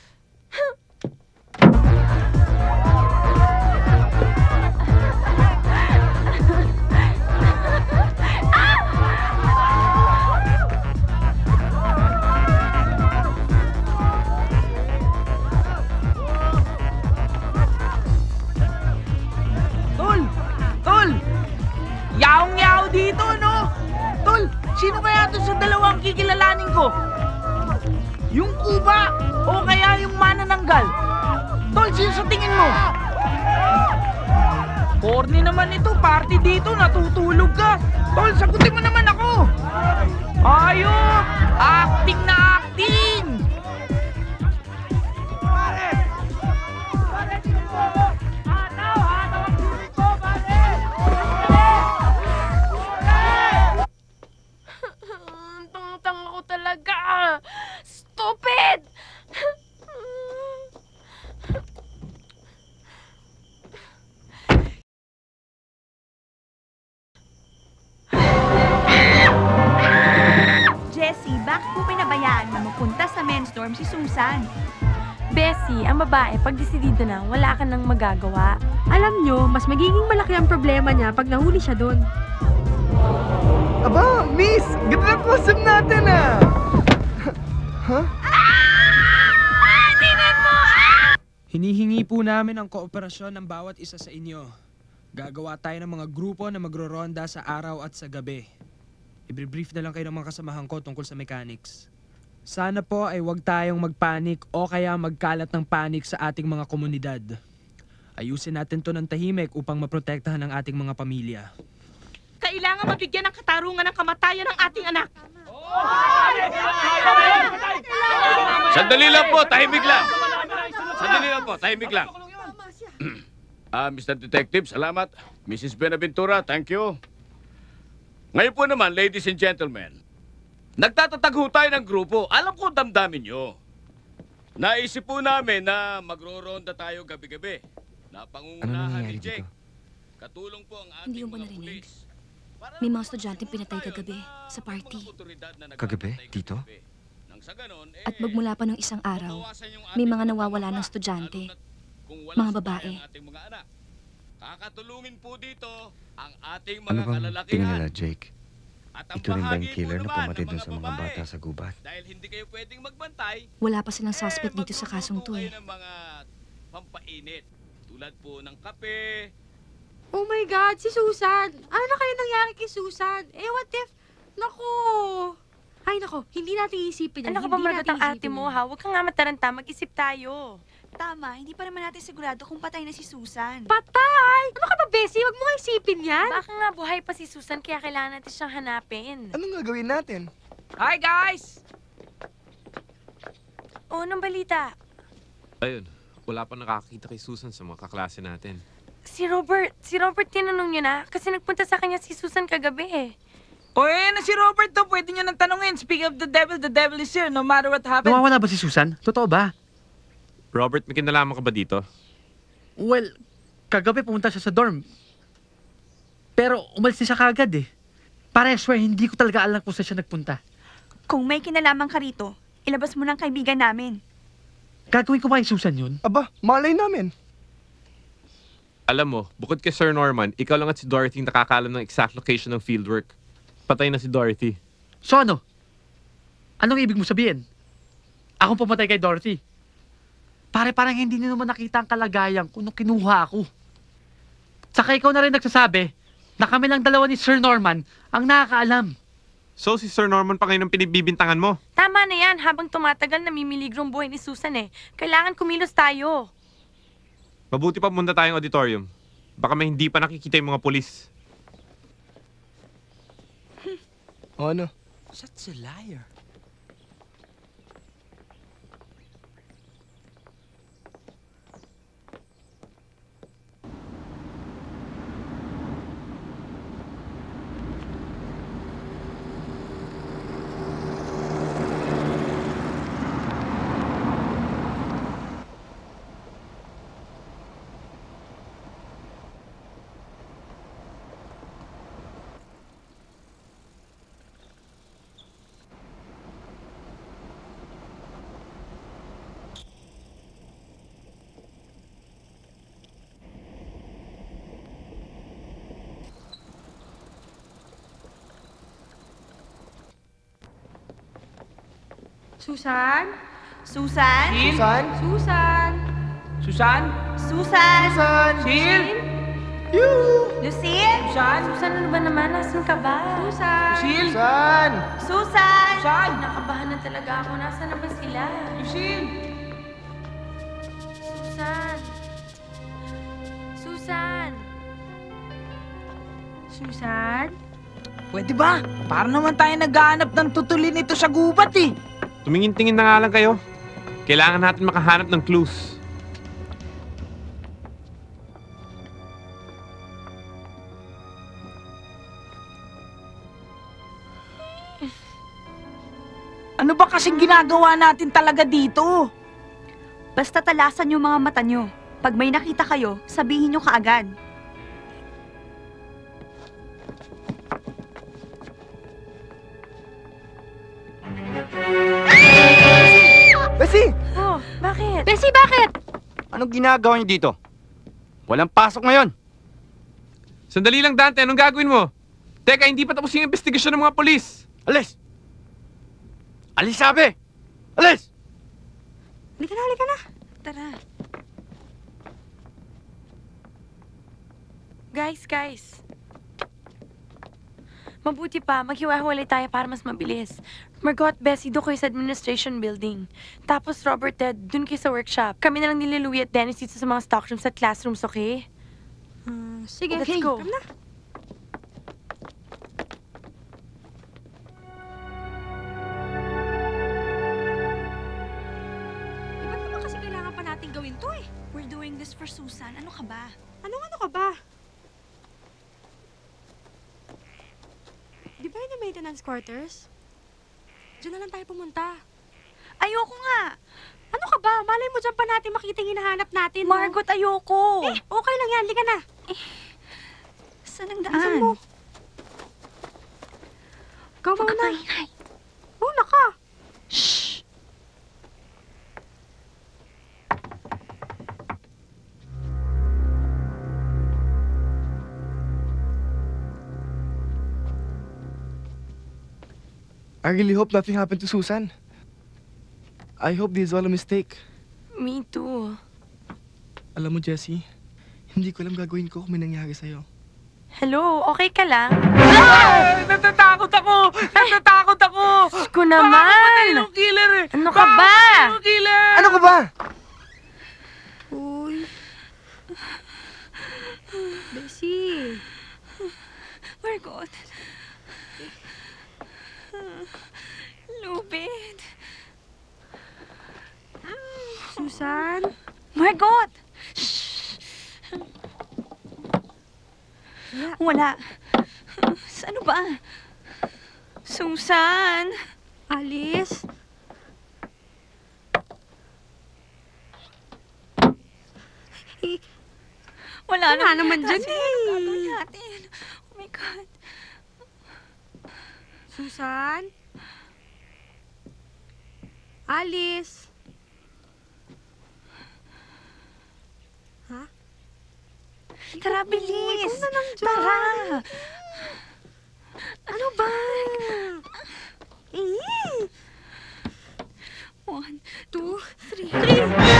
Tol! Tol! Yaong-yaw dito, no? Tol, sino kaya to sa dalawang kikilalanin ko? Yung kuba o kaya yung manananggal? Tol, sino sa tingin mo? Corny naman ito, party dito, natutulog ka. Tol, sagutin mo naman ako. Ayo, acting na acting. Tanga-tanga ko talaga. Stupid! Jessie, bakit po pinabayaan mo mapunta sa men's dorm si Susan? Bessie, ang babae, pag desidido na, wala ka nang magagawa. Alam nyo, mas magiging malaki ang problema niya pag nahuli siya doon. Aba, miss! Ganda ng costume natin ah! Huh? Hinihingi po namin ang kooperasyon ng bawat isa sa inyo. Gagawa tayo ng mga grupo na magroronda sa araw at sa gabi. I-brief na lang kayo ng mga kasamahan ko tungkol sa mechanics. Sana po ay huwag tayong magpanik o kaya magkalat ng panik sa ating mga komunidad. Ayusin natin to ng tahimik upang maprotektahan ang ating mga pamilya. Kailangan mabigyan ng katarungan ng kamatayan ng ating anak. Sandali lang po, tahimik lang. Sandali lang po, tahimik lang. Ah, Mister Detective, salamat. Missus Benaventura, thank you. Ngayon po naman, ladies and gentlemen, nagtatatag ho tayo ng grupo. Alam ko damdamin nyo. Naisip po namin na magro-ronda tayo gabi-gabi. Na pangungunahan ni Jake. Katulong po ang Hindi ating mo ba mga narinig? pulis. May mga estudyante pinatay kagabi sa party. Kagabi? Dito? At magmula pa ng isang araw, may mga nawawala ng estudyante. Mga babae. Kakatulungin po dito ang ating Ano mga bang kalalakihan. tingin nila, Jake? At ang Ito rin ba yung bahagi po killer na naman pumatay ng dun sa mga babae. bata sa gubat? Dahil hindi kayo pwedeng magbantay, Wala pa silang suspect dito sa kasong to eh. ng mga pampainit. Tulad po ng kape. Oh my God, si Susan! Ano na kaya nangyari kay Susan? Eh, what if... Naku! Ay, nako, hindi natin iisipin yan. Ano ka ba, Hindi Margot, natin ang ate isipin mo, yan. ha? Huwag kang nga mataranta, mag-isip tayo. Tama, hindi pa naman natin sigurado kung patay na si Susan. Patay! Ano ka ba, Bessie? Huwag mo nga isipin yan. Baka nga buhay pa si Susan, kaya kailangan natin siyang hanapin. Anong gagawin natin? Hi, guys! Oo, anong balita? Ayun, wala pa nakakita kay Susan sa mga kaklase natin. Si Robert, si Robert tinanong niyo na kasi nagpunta sa kanya si Susan kagabi eh. O eh, na si Robert to, pwede nyo nang tanungin. Speaking of the devil, the devil is here, no matter what happens. Nawawala ba si Susan? Totoo ba? Robert, may kinalaman ka ba dito? Well, kagabi pumunta siya sa dorm. Pero umalis na siya kagad eh. Para I swear, hindi ko talaga alam kung saan siya nagpunta. Kung may kinalaman ka rito, ilabas mo ng kaibigan namin. Gagawin ko ba kay Susan yun? Aba, malay namin. Alam mo, bukod kay Sir Norman, ikaw lang at si Dorothy ang nakakaalam ng exact location ng fieldwork. Patay na si Dorothy. So ano? Anong ibig mo sabihin? Akong pumatay kay Dorothy. Pare, parang hindi niyo naman nakita ang kalagayan ko nung kinuha ako. Saka ikaw na rin nagsasabi na kami lang dalawa ni Sir Norman ang nakakaalam. So si Sir Norman pa ngayon ang pinibibintangan mo? Tama na yan, habang tumatagal namimiligrong buhay ni Susan eh. Kailangan kumilos tayo. Mabuti pa pumunta tayong auditorium. Baka may hindi pa nakikita yung mga pulis. O ano? Such a liar. Susan? Susan? Susan? Susan? Susan? Susan? Susan? Sil? Lucille? Susan? Susan, ano ba naman? Nasaan ka ba? Susan? Sil? Susan? Susan? Susan? Nakabahan na talaga ako. Nasaan na ba sila? Lucille? Susan? Susan? Susan? Pwede ba? Para naman tayo naghahanap ng tutulin ito sa gubat eh. Tumingin-tingin na nga lang kayo. Kailangan natin makahanap ng clues. Ano ba kasing ginagawa natin talaga dito? Basta talasan yung mga mata nyo. Pag may nakita kayo, sabihin nyo kaagad. Bessie! Oh, bakit? Bessie, bakit? Anong ginagawa niyo dito? Walang pasok ngayon. Sandali lang, Dante. Anong gagawin mo? Teka, hindi pa tapos yung investigasyon ng mga polis. Alis! Alis sabi! Alis! Halika na, halika na. Tara. Guys, guys. Mabuti pa, maghiwa-hiwalay tayo para mas mabilis. Margot, Bessie, doon kayo sa administration building. Tapos Robert, Ted, doon kayo sa workshop. Kami na lang ni Louie at Dennis dito sa mga stock rooms at classrooms, okay? Uh, sige, Let's okay. go. Come na. Eh, ba't naman kasi kailangan pa natin gawin to eh? We're doing this for Susan. Ano ka ba? Anong ano ka ba? Di ba yun yung maintenance quarters? Diyan na lang tayo pumunta. Ayoko nga. Ano ka ba? Malay mo dyan pa natin makita yung hinahanap natin. Margot, no? ayoko. Eh, okay lang yan. Halika na. Eh, saan ang Bilisan daan? mo. Ikaw Huwag ka mauna. maingay. Mauna ka. Shh! I really hope nothing happened to Susan. I hope this is all a mistake. Me too. Alam mo, Jessie, hindi ko alam gagawin ko kung may nangyari sa'yo. Hello, okay ka lang? Ay! Natatakot ako! Natatakot ako! Ko naman! Baka mamatay yung killer eh! Ano ka Baka ba? mamatay yung killer! Ano ka ba? Uy. Bessie. Margot. Lubid. Susan? Margot! Wala. Sa ano ba? Susan! Alice? Wala, Wala naman dyan natin. eh. Ano gagawin natin? Oh my God. Susan? Alice? Ha? Tara, bilis! Ikaw na lang dyan. Tara! Ano ba? Eh. One, two, three. three.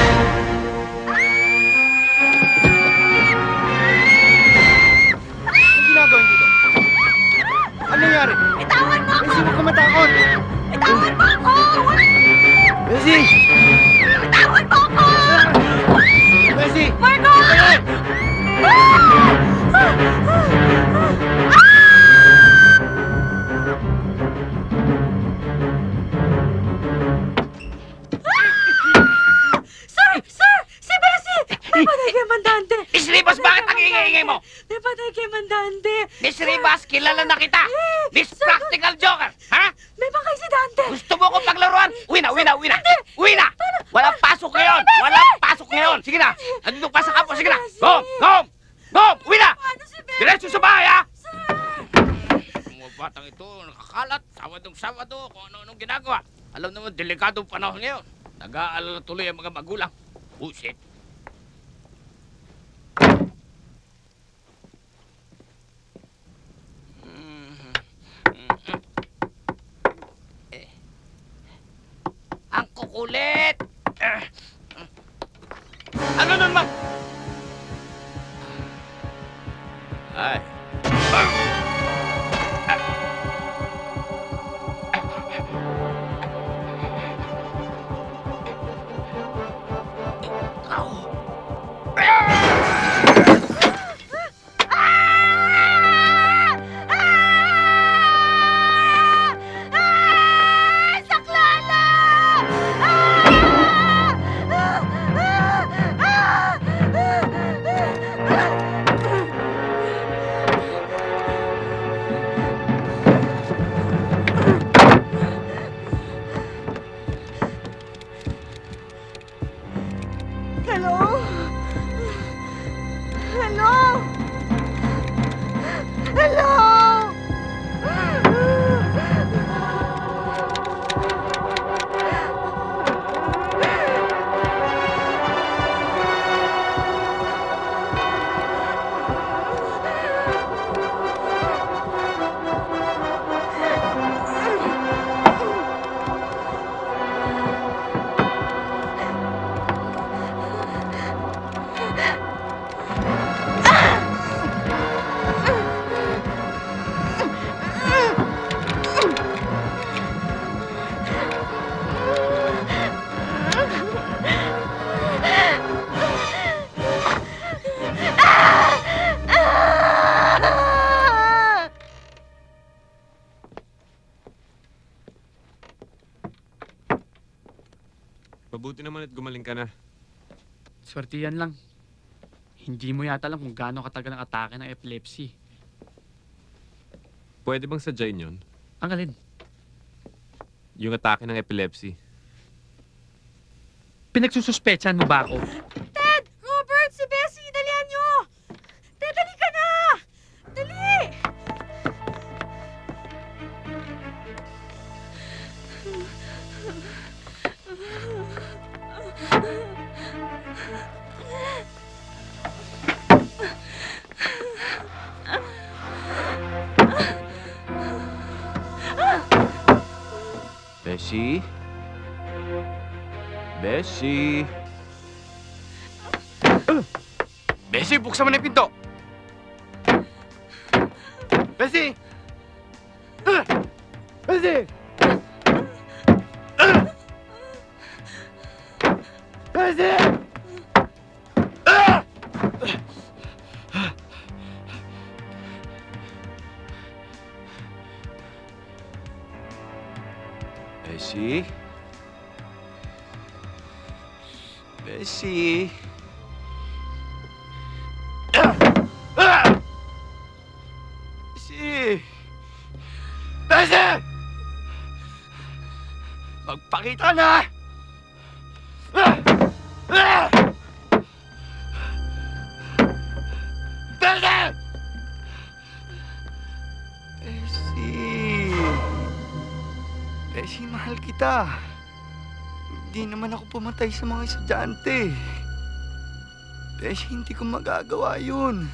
Anong ginagawa niyo dito? Ano nangyari? Bitawan mo ako! Bessie, huwag ka matakot! Bitawan mo ako! Bessie! Bitawan mo ako! Bessie! Margot! Sir! Sir! Si Bessie! May patay kay Mandante! Miss Rivas, bakit ang ingay-ingay mo? May patay kay Mandante! Miss Rivas, kilala na kita! Miss Practical Joker! Ha? May patay si Dante! Gusto mo ko paglaruan? Uwi na, uwi na, uwi na! Uwi na! Walang pasok ngayon! Walang pasok ngayon! Sige na! Andito pa sa kapo, sige na! Go! Go! Go! Uwi na! Diretso sa bahay, ha? Mga batang ito, nakakalat. Sabadong-sabado, kung ano-anong ginagawa. Alam naman, delikadong panahon ngayon. Nag-aalala tuloy ang mga magulang. Bullshit. Ang kukulit! Ano nun, ma'am? Ay. Hello? Hello? Hello? Mabuti naman at gumaling ka na. Swerte yan lang. Hindi mo yata alam kung gaano katagal ang atake ng epilepsy. Pwede bang sadyain yun? Ang alin? Yung atake ng epilepsy. Pinagsususpetsahan mo ba ako? Ted! Robert! Si Bessie! Dalihan nyo! Ted, dali ka na! Dali! Bessie? Bessie? Bessie, buksan mo na yung pinto! Bessie! Bessie! Bessie! Bessie? Bessie? Bessie! Bessie! Magpakita na! Bessie! Bessie! Bessie, mahal kita. Hindi naman ako pumatay sa mga estudyante. Bessie, hindi ko magagawa yun.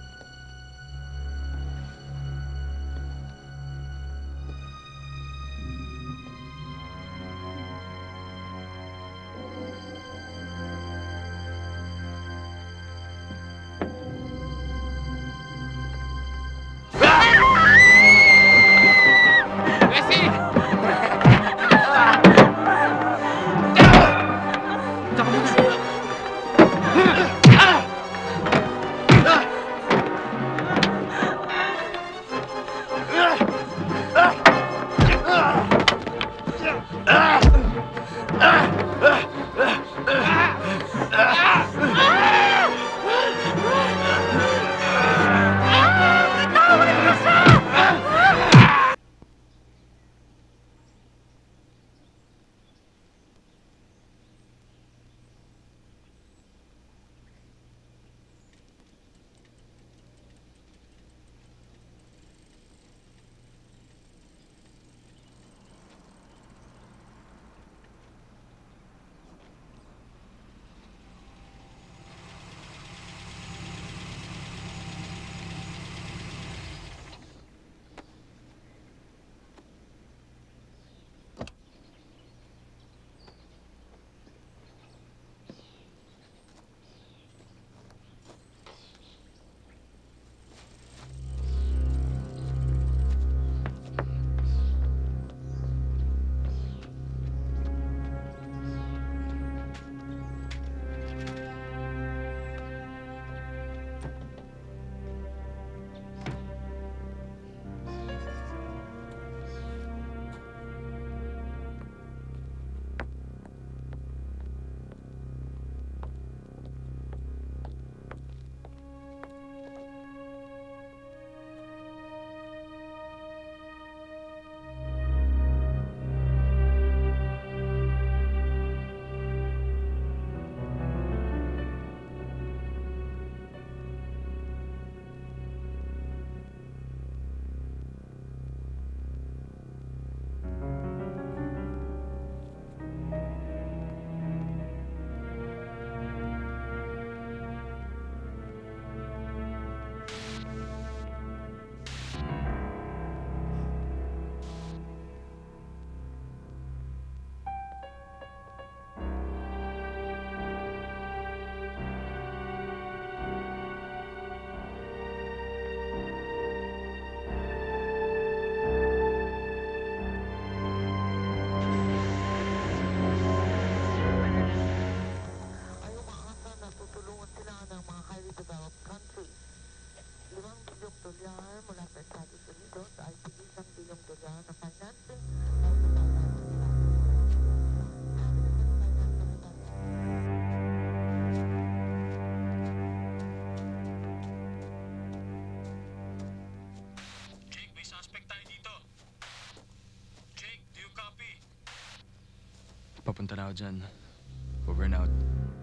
Papunta na ako dyan. Over and out.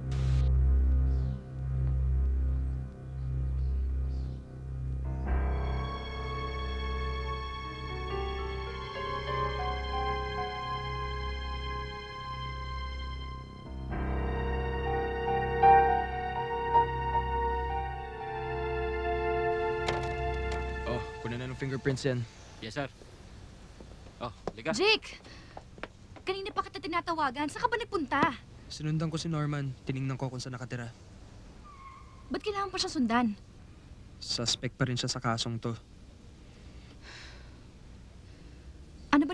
Oh, kunin na ng fingerprints yan. Yes, sir. Oh, liga. Jake! Kanina pa kita tinatawagan. Saan ka ba nagpunta? Sinundan ko si Norman. Tiningnan ko kung saan nakatira. Ba't kailangan pa siya sundan? Suspect pa rin siya sa kasong to.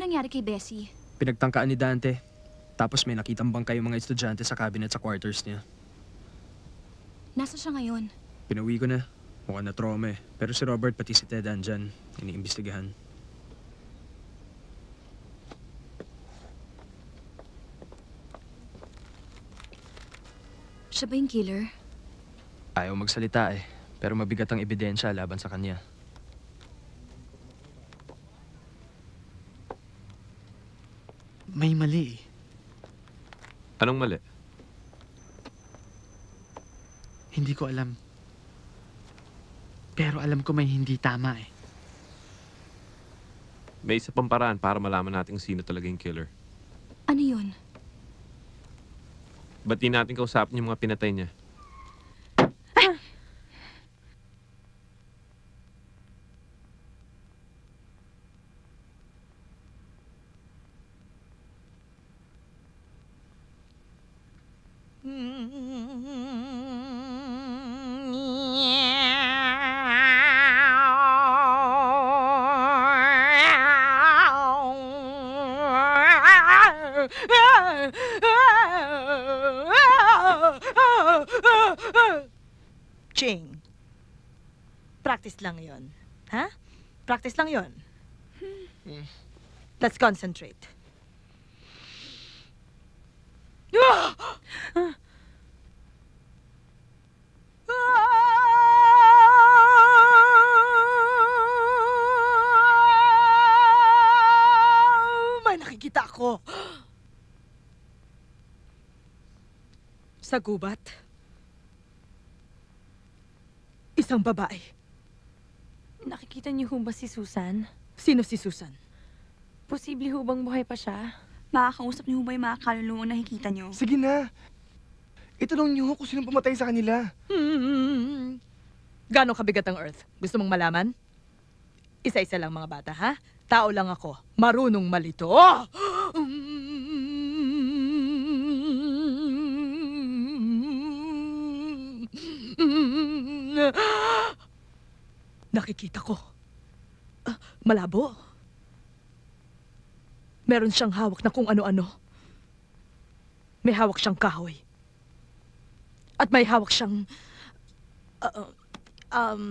nangyari kay Bessie? Pinagtangkaan ni Dante. Tapos may nakitang bangkay yung mga estudyante sa cabinet sa quarters niya. Nasa siya ngayon? Pinauwi ko na. Mukhang na trauma eh. Pero si Robert pati si Ted andyan. Iniimbestigahan. Siya ba yung killer? Ayaw magsalita eh. Pero mabigat ang ebidensya laban sa kanya. May mali eh. Anong mali? Hindi ko alam. Pero alam ko may hindi tama eh. May isa pang paraan para malaman natin sino talaga yung killer. Ano yun? Ba't di natin kausapin yung mga pinatay niya? Ching, practice lang yon, ha? Practice lang yon. Let's concentrate. May nakikita ako. Sa gubat. Isang babae. Nakikita niyo ho ba si Susan? Sino si Susan? Posible ho bang buhay pa siya? Makakausap niyo ba yung mga kaluluwang nakikita niyo? Sige na. Itanong niyo kung sinong pumatay sa kanila. Hmm. Gano'ng kabigat ang Earth? Gusto mong malaman? Isa-isa lang mga bata, ha? Tao lang ako. Marunong malito. Oh! Nakikita ko. Uh, malabo. Meron siyang hawak na kung ano-ano. May hawak siyang kahoy. At may hawak siyang... Uh, um,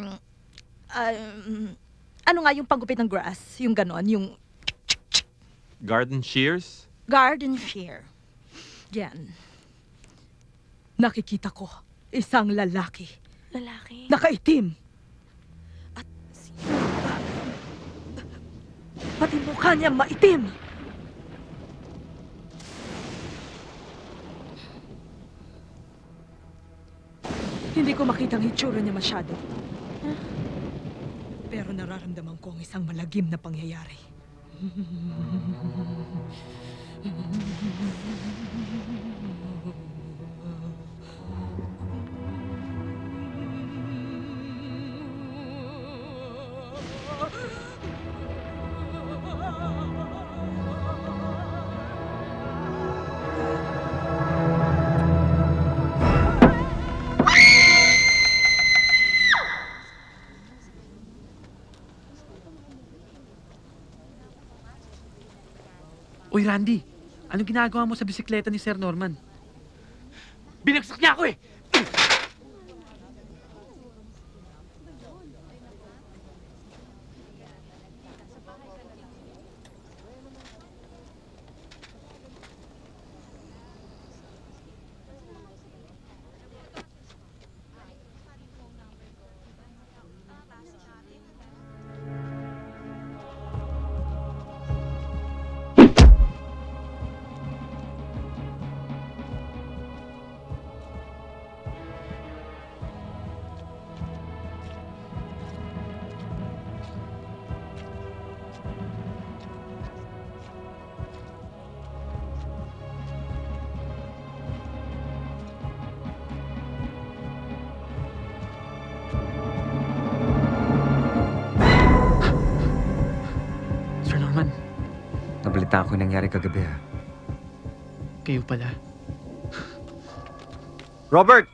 um, ano nga yung panggupit ng grass? Yung ganon, yung... Garden shears? Garden shear. Yan. Nakikita ko isang lalaki. Lalaki? Nakaitim. At pati mukha niya maitim. Hindi ko makita ang hitsura niya masyado. Pero nararamdaman ko ang isang malagim na pangyayari. Uy, Randy, anong ginagawa mo sa bisikleta ni Sir Norman? Binagsak niya ako eh! Nabalita ko yung nangyari kagabi, ha? Kayo pala. Robert!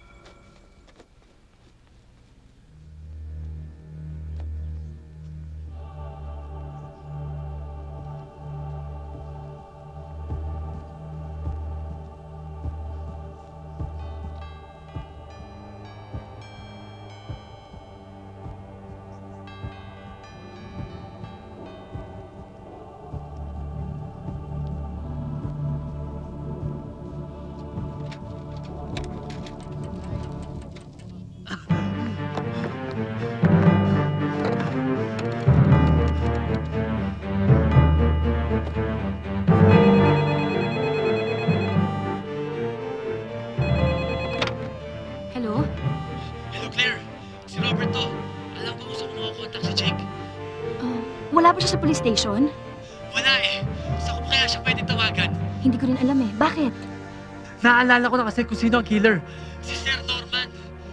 Hello? Hello, Claire. Si Robert to. Alam ko gusto ko makakontak si Jake. Uh, wala ba siya sa police station? Wala eh. Gusto ko pa kaya siya pwede tawagan. Hindi ko rin alam eh. Bakit? Naalala ko na kasi kung sino ang killer. Si Sir Norman.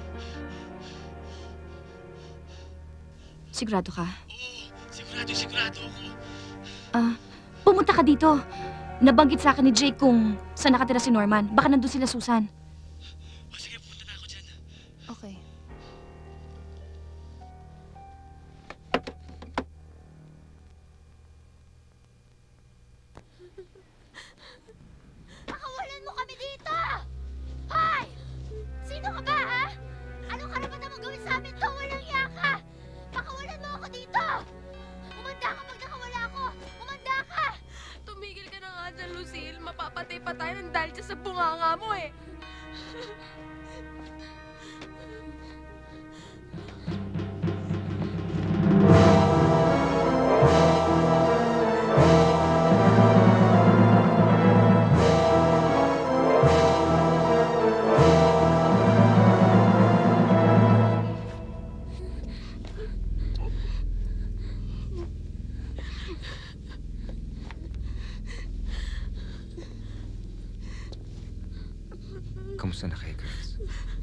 Sigurado ka? Sigurado, sigurado ako. Ah, pumunta ka dito. Nabanggit sa akin ni Jake kung saan nakatira si Norman. Baka nandun sila, Susan. O sige, punta na ako dyan. Okay. Pakawalan mo kami dito! Hoy! Sino ka ba, ha? Anong karapatan mo gawin sa amin to? Walang iya ka! Pakawalan mo ako dito! Umanda ka pag nakawala ako! Umanda ka! Tumigil ka na nga dyan, Lucille. Mapapatay pa tayo ng dahil dyan sa bunganga mo eh. Kamusta na kayo, girls?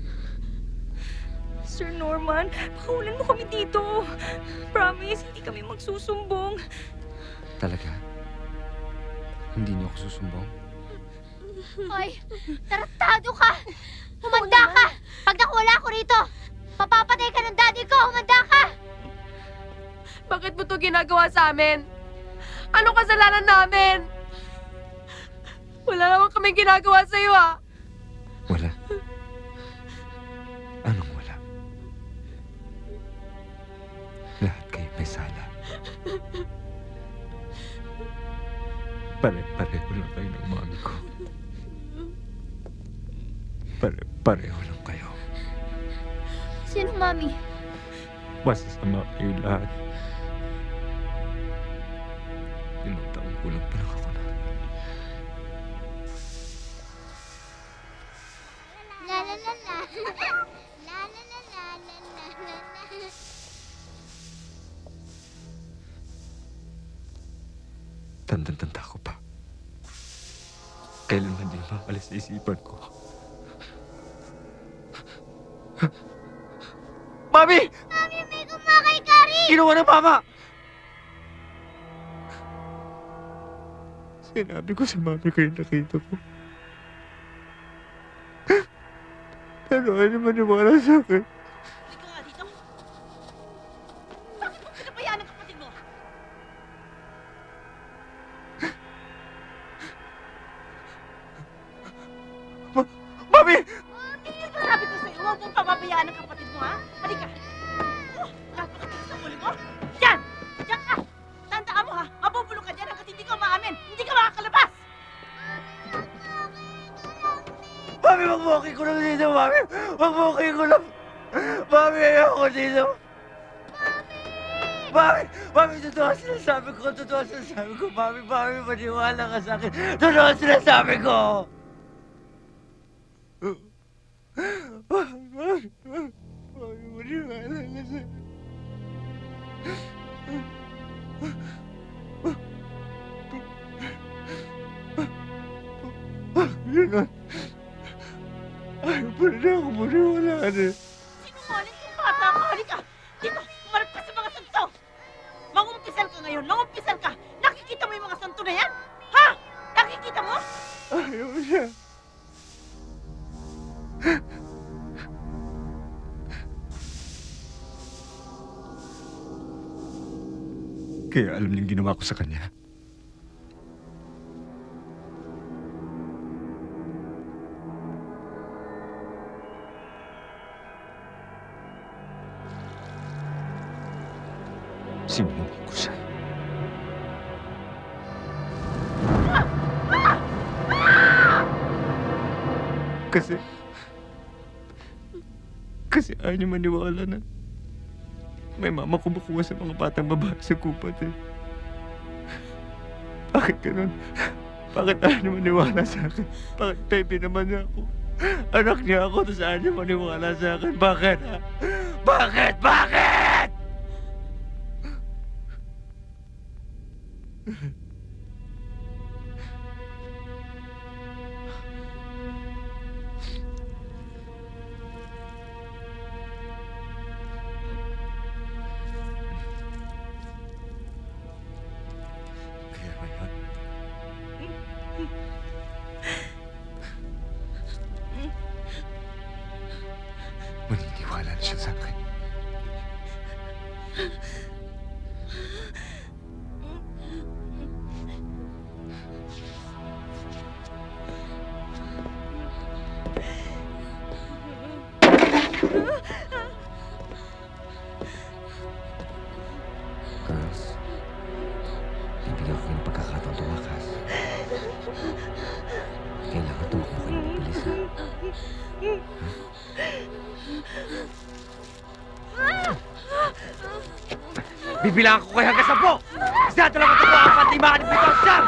Sir Norman, pakawalan mo kami dito. Promise, hindi kami magsusumbong. Talaga? Hindi niyo ako susumbong? Hoy! Tarantado ka! Umanda ka! Pag nakawala ako rito, papapatay ka ng daddy ko! Umanda ka! Bakit mo to ginagawa sa amin? Anong kasalanan namin? Wala naman kaming ginagawa sa'yo, ah. Wala. Anong wala? Lahat kayo may sala. Pare-pareho lang kayo ng mami ko. Pare-pareho lang kayo. Sino, Mami? Masasama kayo lahat. Limang taong kulang pa lang ako na. La la la la. La la la la la la la. Tandang-tanda ko pa. Kailan man din makalis sa isipan ko. Mami! Mami, may kumakay kari! Ginawa ng mama! Sinabi ko sa mami ko yung nakita ko. Pero ano naman maniwala sa akin? Halika nga dito. Bakit mo pinabayaan ang kapatid mo? Ma- Mami! Sabi ko sa'yo, huwag mong pababayaan ang kapatid mo, ha? Halika. Oh, napakatigas ang ulo mo. Diyan! Diyan ka! Tandaan mo, ha? Mabubulong ka dyan hanggat hindi ka umaamin. Hindi ka makakalabas! Mami, wag mo okay ko lang dito, Mami! Wag mo okay ko lang! Mami, ayoko dito! Mami! Mami, totoo ang sinasabi ko! Totoo ang sinasabi ko! Mami, Mami, maniwala ka sa akin! Totoo ang sinasabi ko! Mami, Mami, Mami, maniwala ka sa akin! Yun na. Ayaw pa rin ako maniwalaan eh. Sinungaling kang bata ka! Halika! Dito! Umarap ka sa mga santo! Mangumpisal ka ngayon! Mangumpisal ka! Nakikita mo yung mga santo na yan? Ha? Nakikita mo? Ayaw siya. Kaya alam niyong ginawa ko sa kanya. Sinubukan ko siya. Kasi... Kasi ayaw niya maniwala na may mama kumukuha sa mga batang babae sa kupat eh. Bakit ganun? Bakit ayaw niya maniwala sa akin? Bakit baby naman niya ako? Anak niya ako, tapos saan niya maniwala sa akin? Bakit? Bakit? Bakit? Kaya ba yan? Maniniwala na siya sa akin. Girls, bibigyan ko kayo ng pagkakataon tumakas. Kailangan tumakbo kayo ng mabilis, ha? Bibilangan ko kayo hanggang sampo! Isa, dalawa, tatlo, apat, lima, anim, pito, siyam!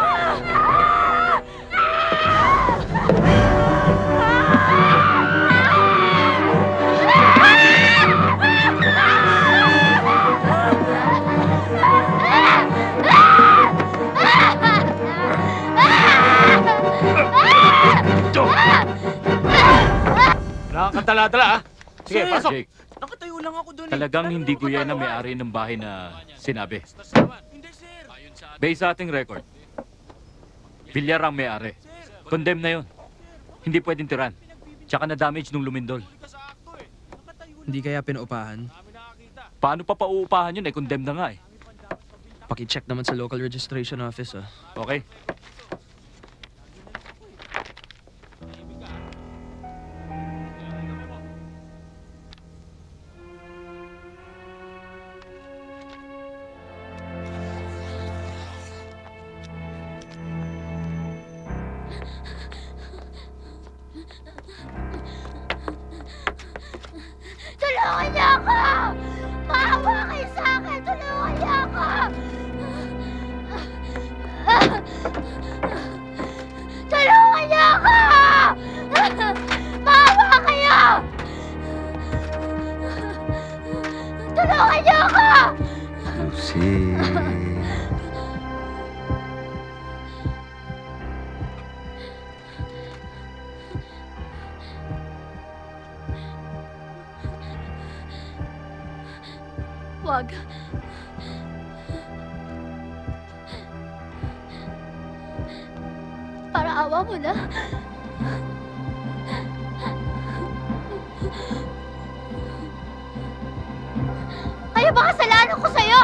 Nakakatala-tala, ah. Sige, Sir! pasok. Jake, Nakatayo lang ako doon. talagang hindi ko yan ang may-ari ng bahay na sinabi. Based sa ating record, Villar ang may-ari. Condemn na yun. Hindi pwedeng tiran. Tsaka na-damage nung lumindol. Hindi kaya pinaupahan? Paano pa pauupahan yun? Eh, condemn na nga eh. Paki-check naman sa local registration office, ah. Okay. Tulungan niyo ako! Maawa kayo sa akin! Tulungan niyo ako! Tulungan niyo ako! Maawa kayo! Tulungan niyo ako! Lucy. Wag. Para awa mo na. Ano ba kasalanan ko sa'yo?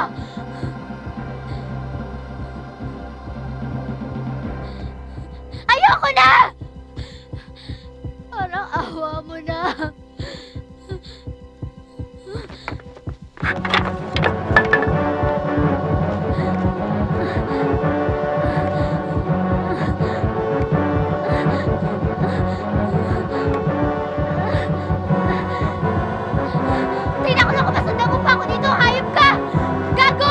Ayoko na! Parang awa mo na. Tingnan ko lang kung masundan mo pa ako dito, hayop ka! Gago!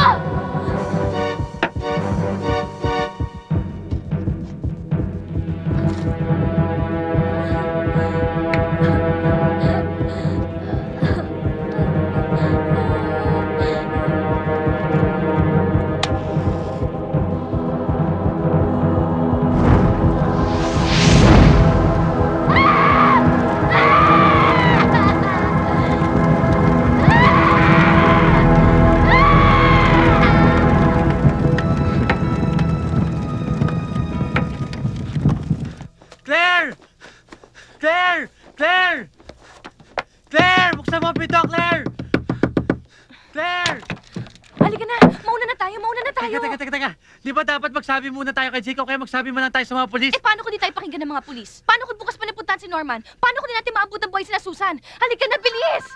Claire! Claire! Claire! Claire! Buksan mo ang pinto, Claire! Claire! Halika na! Mauna na tayo! Mauna na tayo! Teka, teka, teka, teka. Di ba dapat magsabi muna tayo kay Jake o kaya magsabi muna tayo sa mga polis? Eh, paano kung di tayo pakinggan ng mga pulis? Paano kung bukas pa napuntahan si Norman? Paano kung di natin maabot ang buhay sila Susan? Halika na, bilis!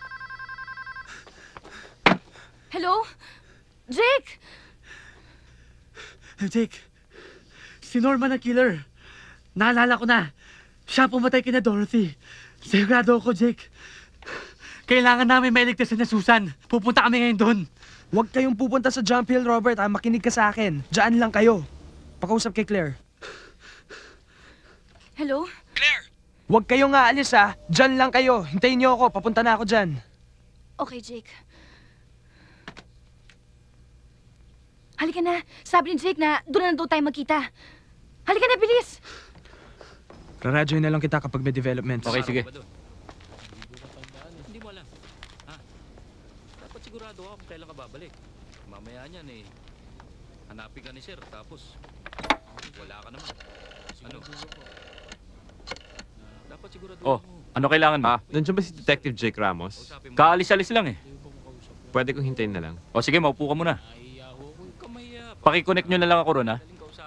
Hello? Jake! Jake, si Norman ang killer. Naalala ko na. Siya pumatay kina Dorothy. Sigurado ako, Jake. Kailangan namin mailigtasan na Susan. Pupunta kami ngayon doon. Huwag kayong pupunta sa Jump Hill, Robert. Ah, makinig ka sa akin. Diyan lang kayo. Pakausap kay Claire. Hello? Claire! Huwag kayong aalis ha. Diyan lang kayo. Hintayin niyo ako. Papunta na ako dyan. Okay, Jake. Halika na. Sabi ni Jake na doon na daw tayo magkita. Halika na, bilis! Raradyoin na lang kita kapag may developments. Okay, sige. Hindi mo alam. Ha? Dapat sigurado ako kung kailan ka babalik. Mamaya niyan eh. Hanapin ka ni Sir, tapos wala ka naman. Ano? Dapat sigurado Oh, ano kailangan mo? Ah, nandiyan ba si Detective Jake Ramos? Kaalis-alis lang eh. Pwede kong hintayin na lang. O sige, maupo ka muna. Pakiconnect nyo na lang ako ron, ha?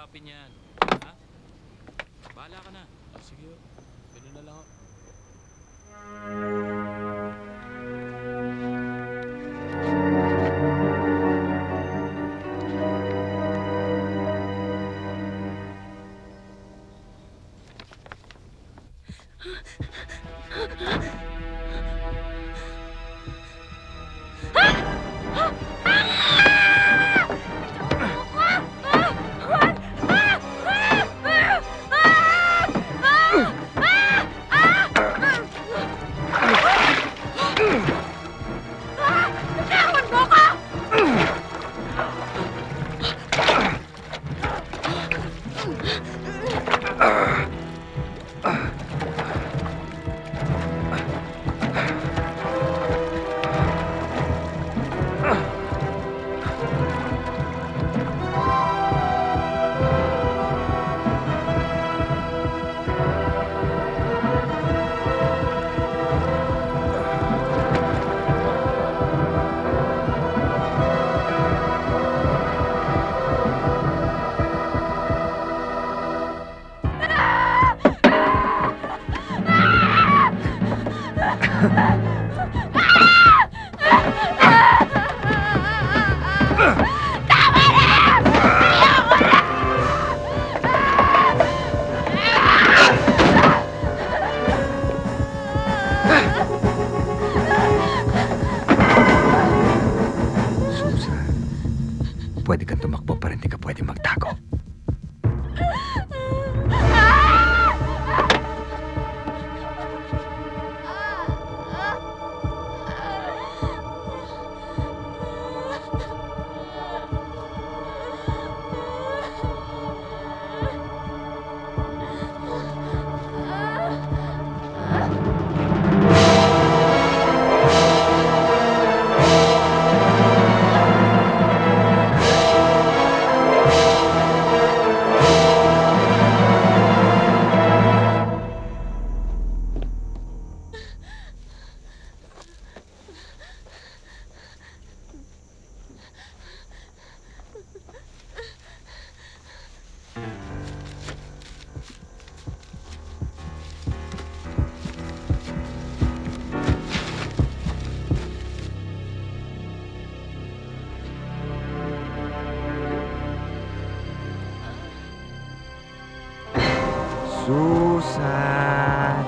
Bahala ka na. Oh, sige, ganun na lang ako. Pwede kang tumakbo pero hindi ka pwede magtago. Susan!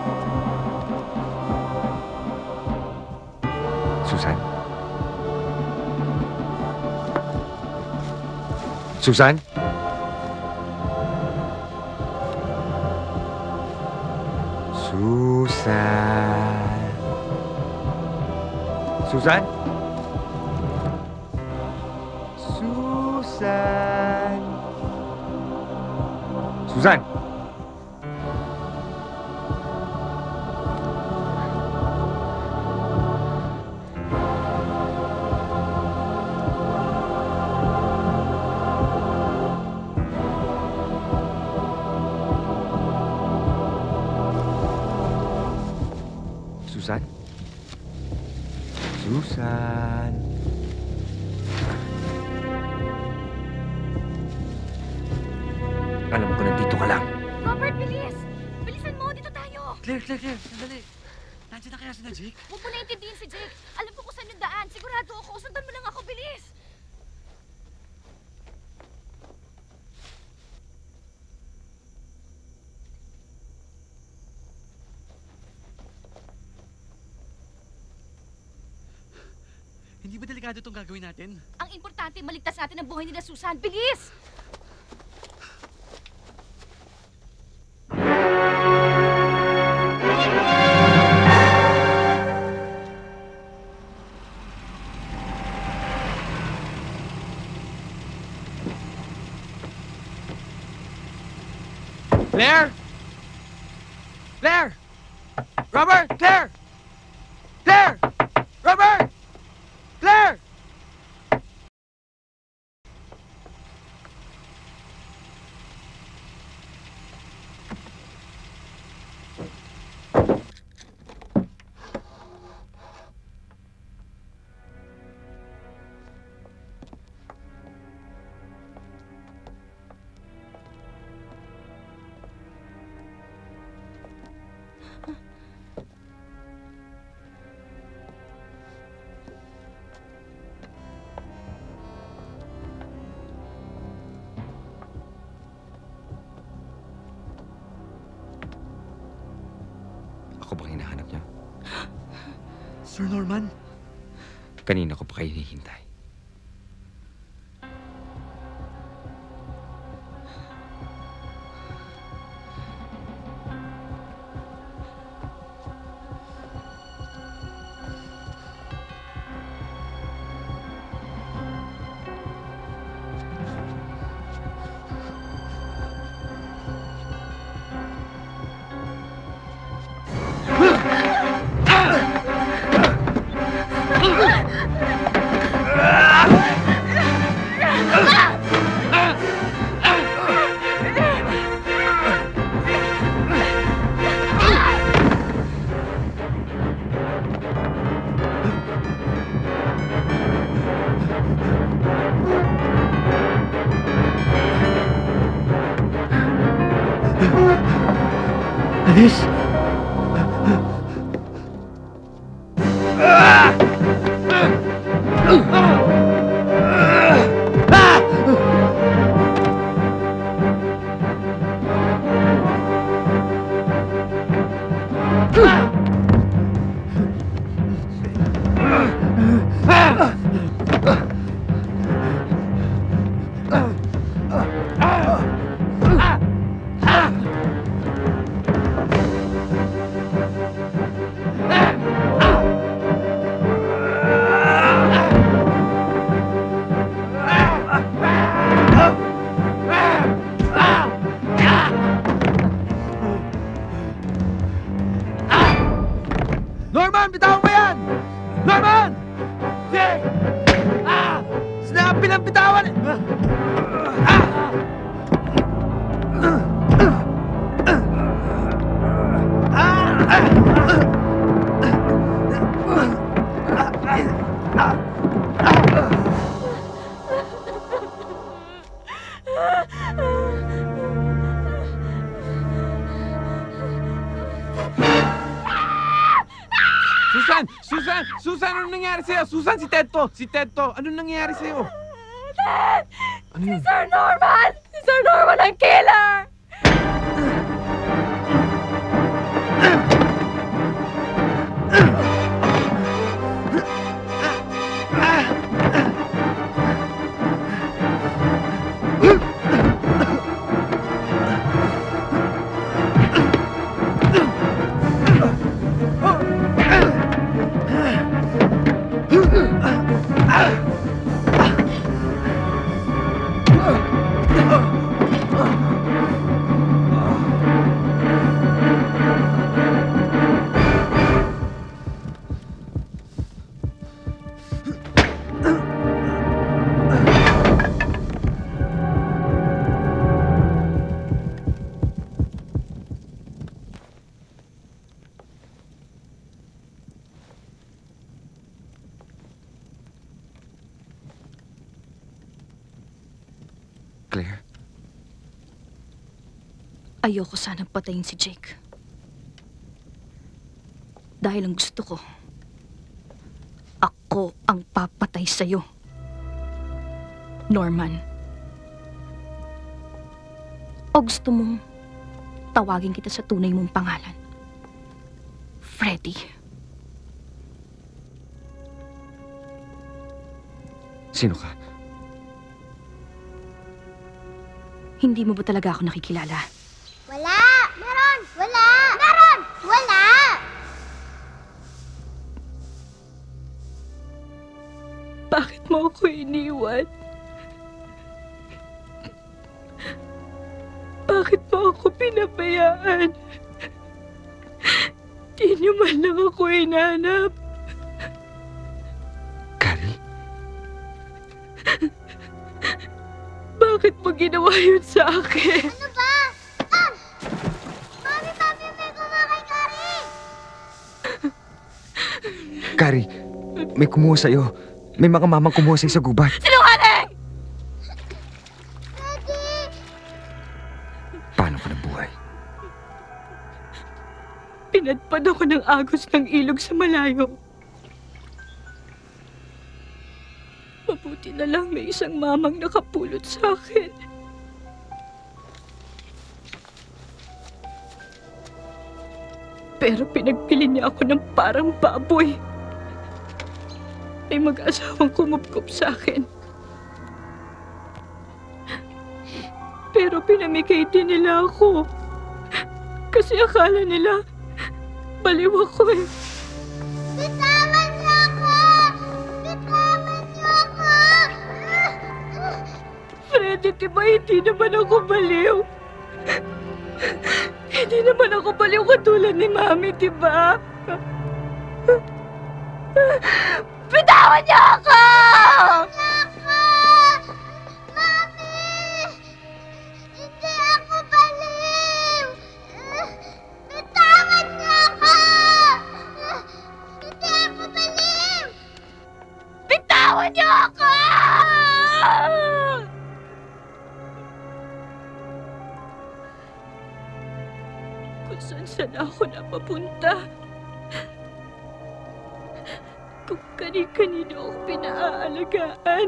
Susan? Susan? Susan? Susan? Susan? Susan? Susan? Susan? Alam ko nandito ka lang. Robert, bilis! Bilisan mo, dito tayo! Claire, Claire, Claire, sandali. Nandiyan na kaya si na Jake? Huwag mo na intindihin si Jake. Alam ko kung saan yung daan. Sigurado ako. Sundan mo lang ako, bilis! Hindi ba delikado itong gagawin natin? Ang importante, maligtas natin ang buhay nila, Susan. Bilis! Claire! Claire! Robert! Claire! Claire! Robert! Claire! Ako bang hinahanap niya? Sir Norman? Kanina ko pa kayo hinihintay. Alice? Norman, bitawan mo yan! Norman! Jake! Ah! Sinabi lang bitawan! Ah! Susan! Susan! Susan! Anong nangyari sa'yo? Susan, si Ted to! Si Ted to! Anong nangyari sa'yo? Ted! Ano Si yun? Sir Norman! Si Sir Norman ang killer! Claire? Ayoko sanang patayin si Jake. Dahil ang gusto ko, ako ang papatay sa'yo. Norman. O gusto mong tawagin kita sa tunay mong pangalan? Freddy. Sino ka? Hindi mo ba talaga ako nakikilala? Wala! Meron! Wala! Meron! Wala! Bakit mo ako iniwan? Bakit mo niyo ako pinabayaan. Di niyo man lang ako hinanap. Kari? Bakit mo ginawa yun sa akin? Ano ba? Ah! Mami, mami, may kumakay, Kari! Kari, may kumuha sa'yo. May mga mamang kumuha sa'yo sa gubat. Sinungaling! Paano ka nabuhay? Pinadpad ako ng agos ng ilog sa malayo. Mabuti na lang may isang mamang nakapulot sa akin. Pero pinagpili niya ako ng parang baboy. May mag-asawang kumupkup sa akin. Pero pinamigay din nila ako. Kasi akala nila baliw ako eh. Bitawan niyo ako! Bitawan niyo ako! Freddy, diba hindi naman ako baliw? Hindi naman ako baliw katulad ni Mami, diba? Bitawan niyo ako! Hindi ako baliw! Bitawan niyo ako! Hindi ako baliw! Bitawan niyo ako! Kung saan-saan ako napapunta. Kung kani-kanino ako pinaaalagaan.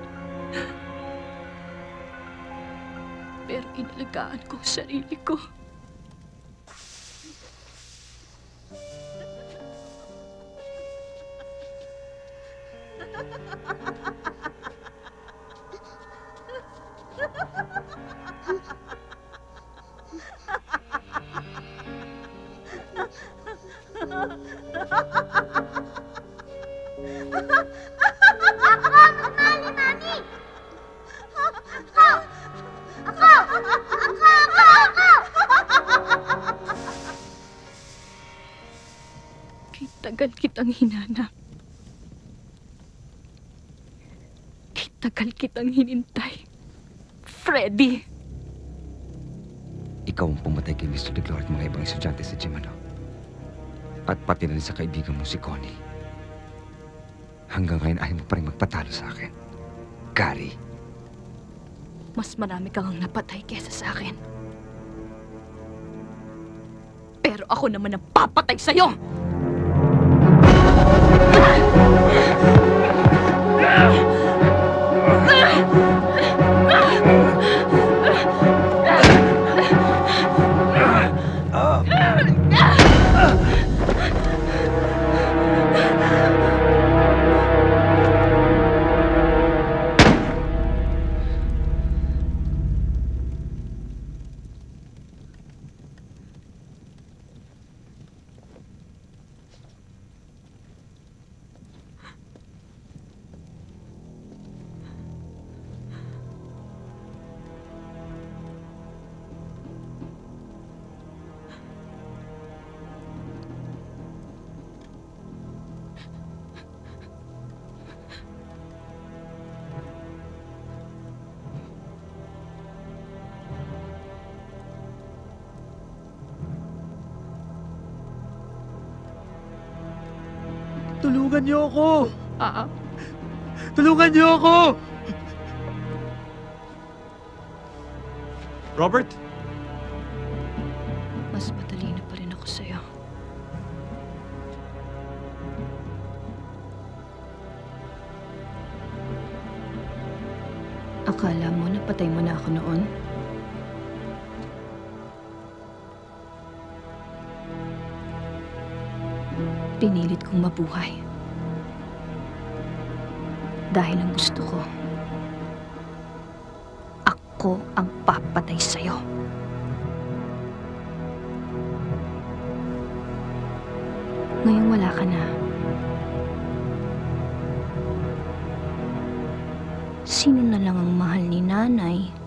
Pero inalagaan ko ang sarili ko. Tagal kitang hinanap. Tagal kitang hinintay. Freddy! Ikaw ang pumatay kay Mister De Gloria at mga ibang estudyante sa gym, ano? At pati na rin sa kaibigan mo si Connie. Hanggang ngayon ayaw mo pa rin magpatalo sa akin. Kari. Mas marami kang napatay kesa sa akin. Pero ako naman ang papatay sa'yo! Tulungan niyo ako! Ah? Tulungan niyo ako! Robert? Mas matalino pa rin ako sa'yo. Akala mo napatay mo na ako noon? Pinilit kong mabuhay. Dahil ang gusto ko, ako ang papatay sa'yo. Ngayong wala ka na, sino na lang ang mahal ni nanay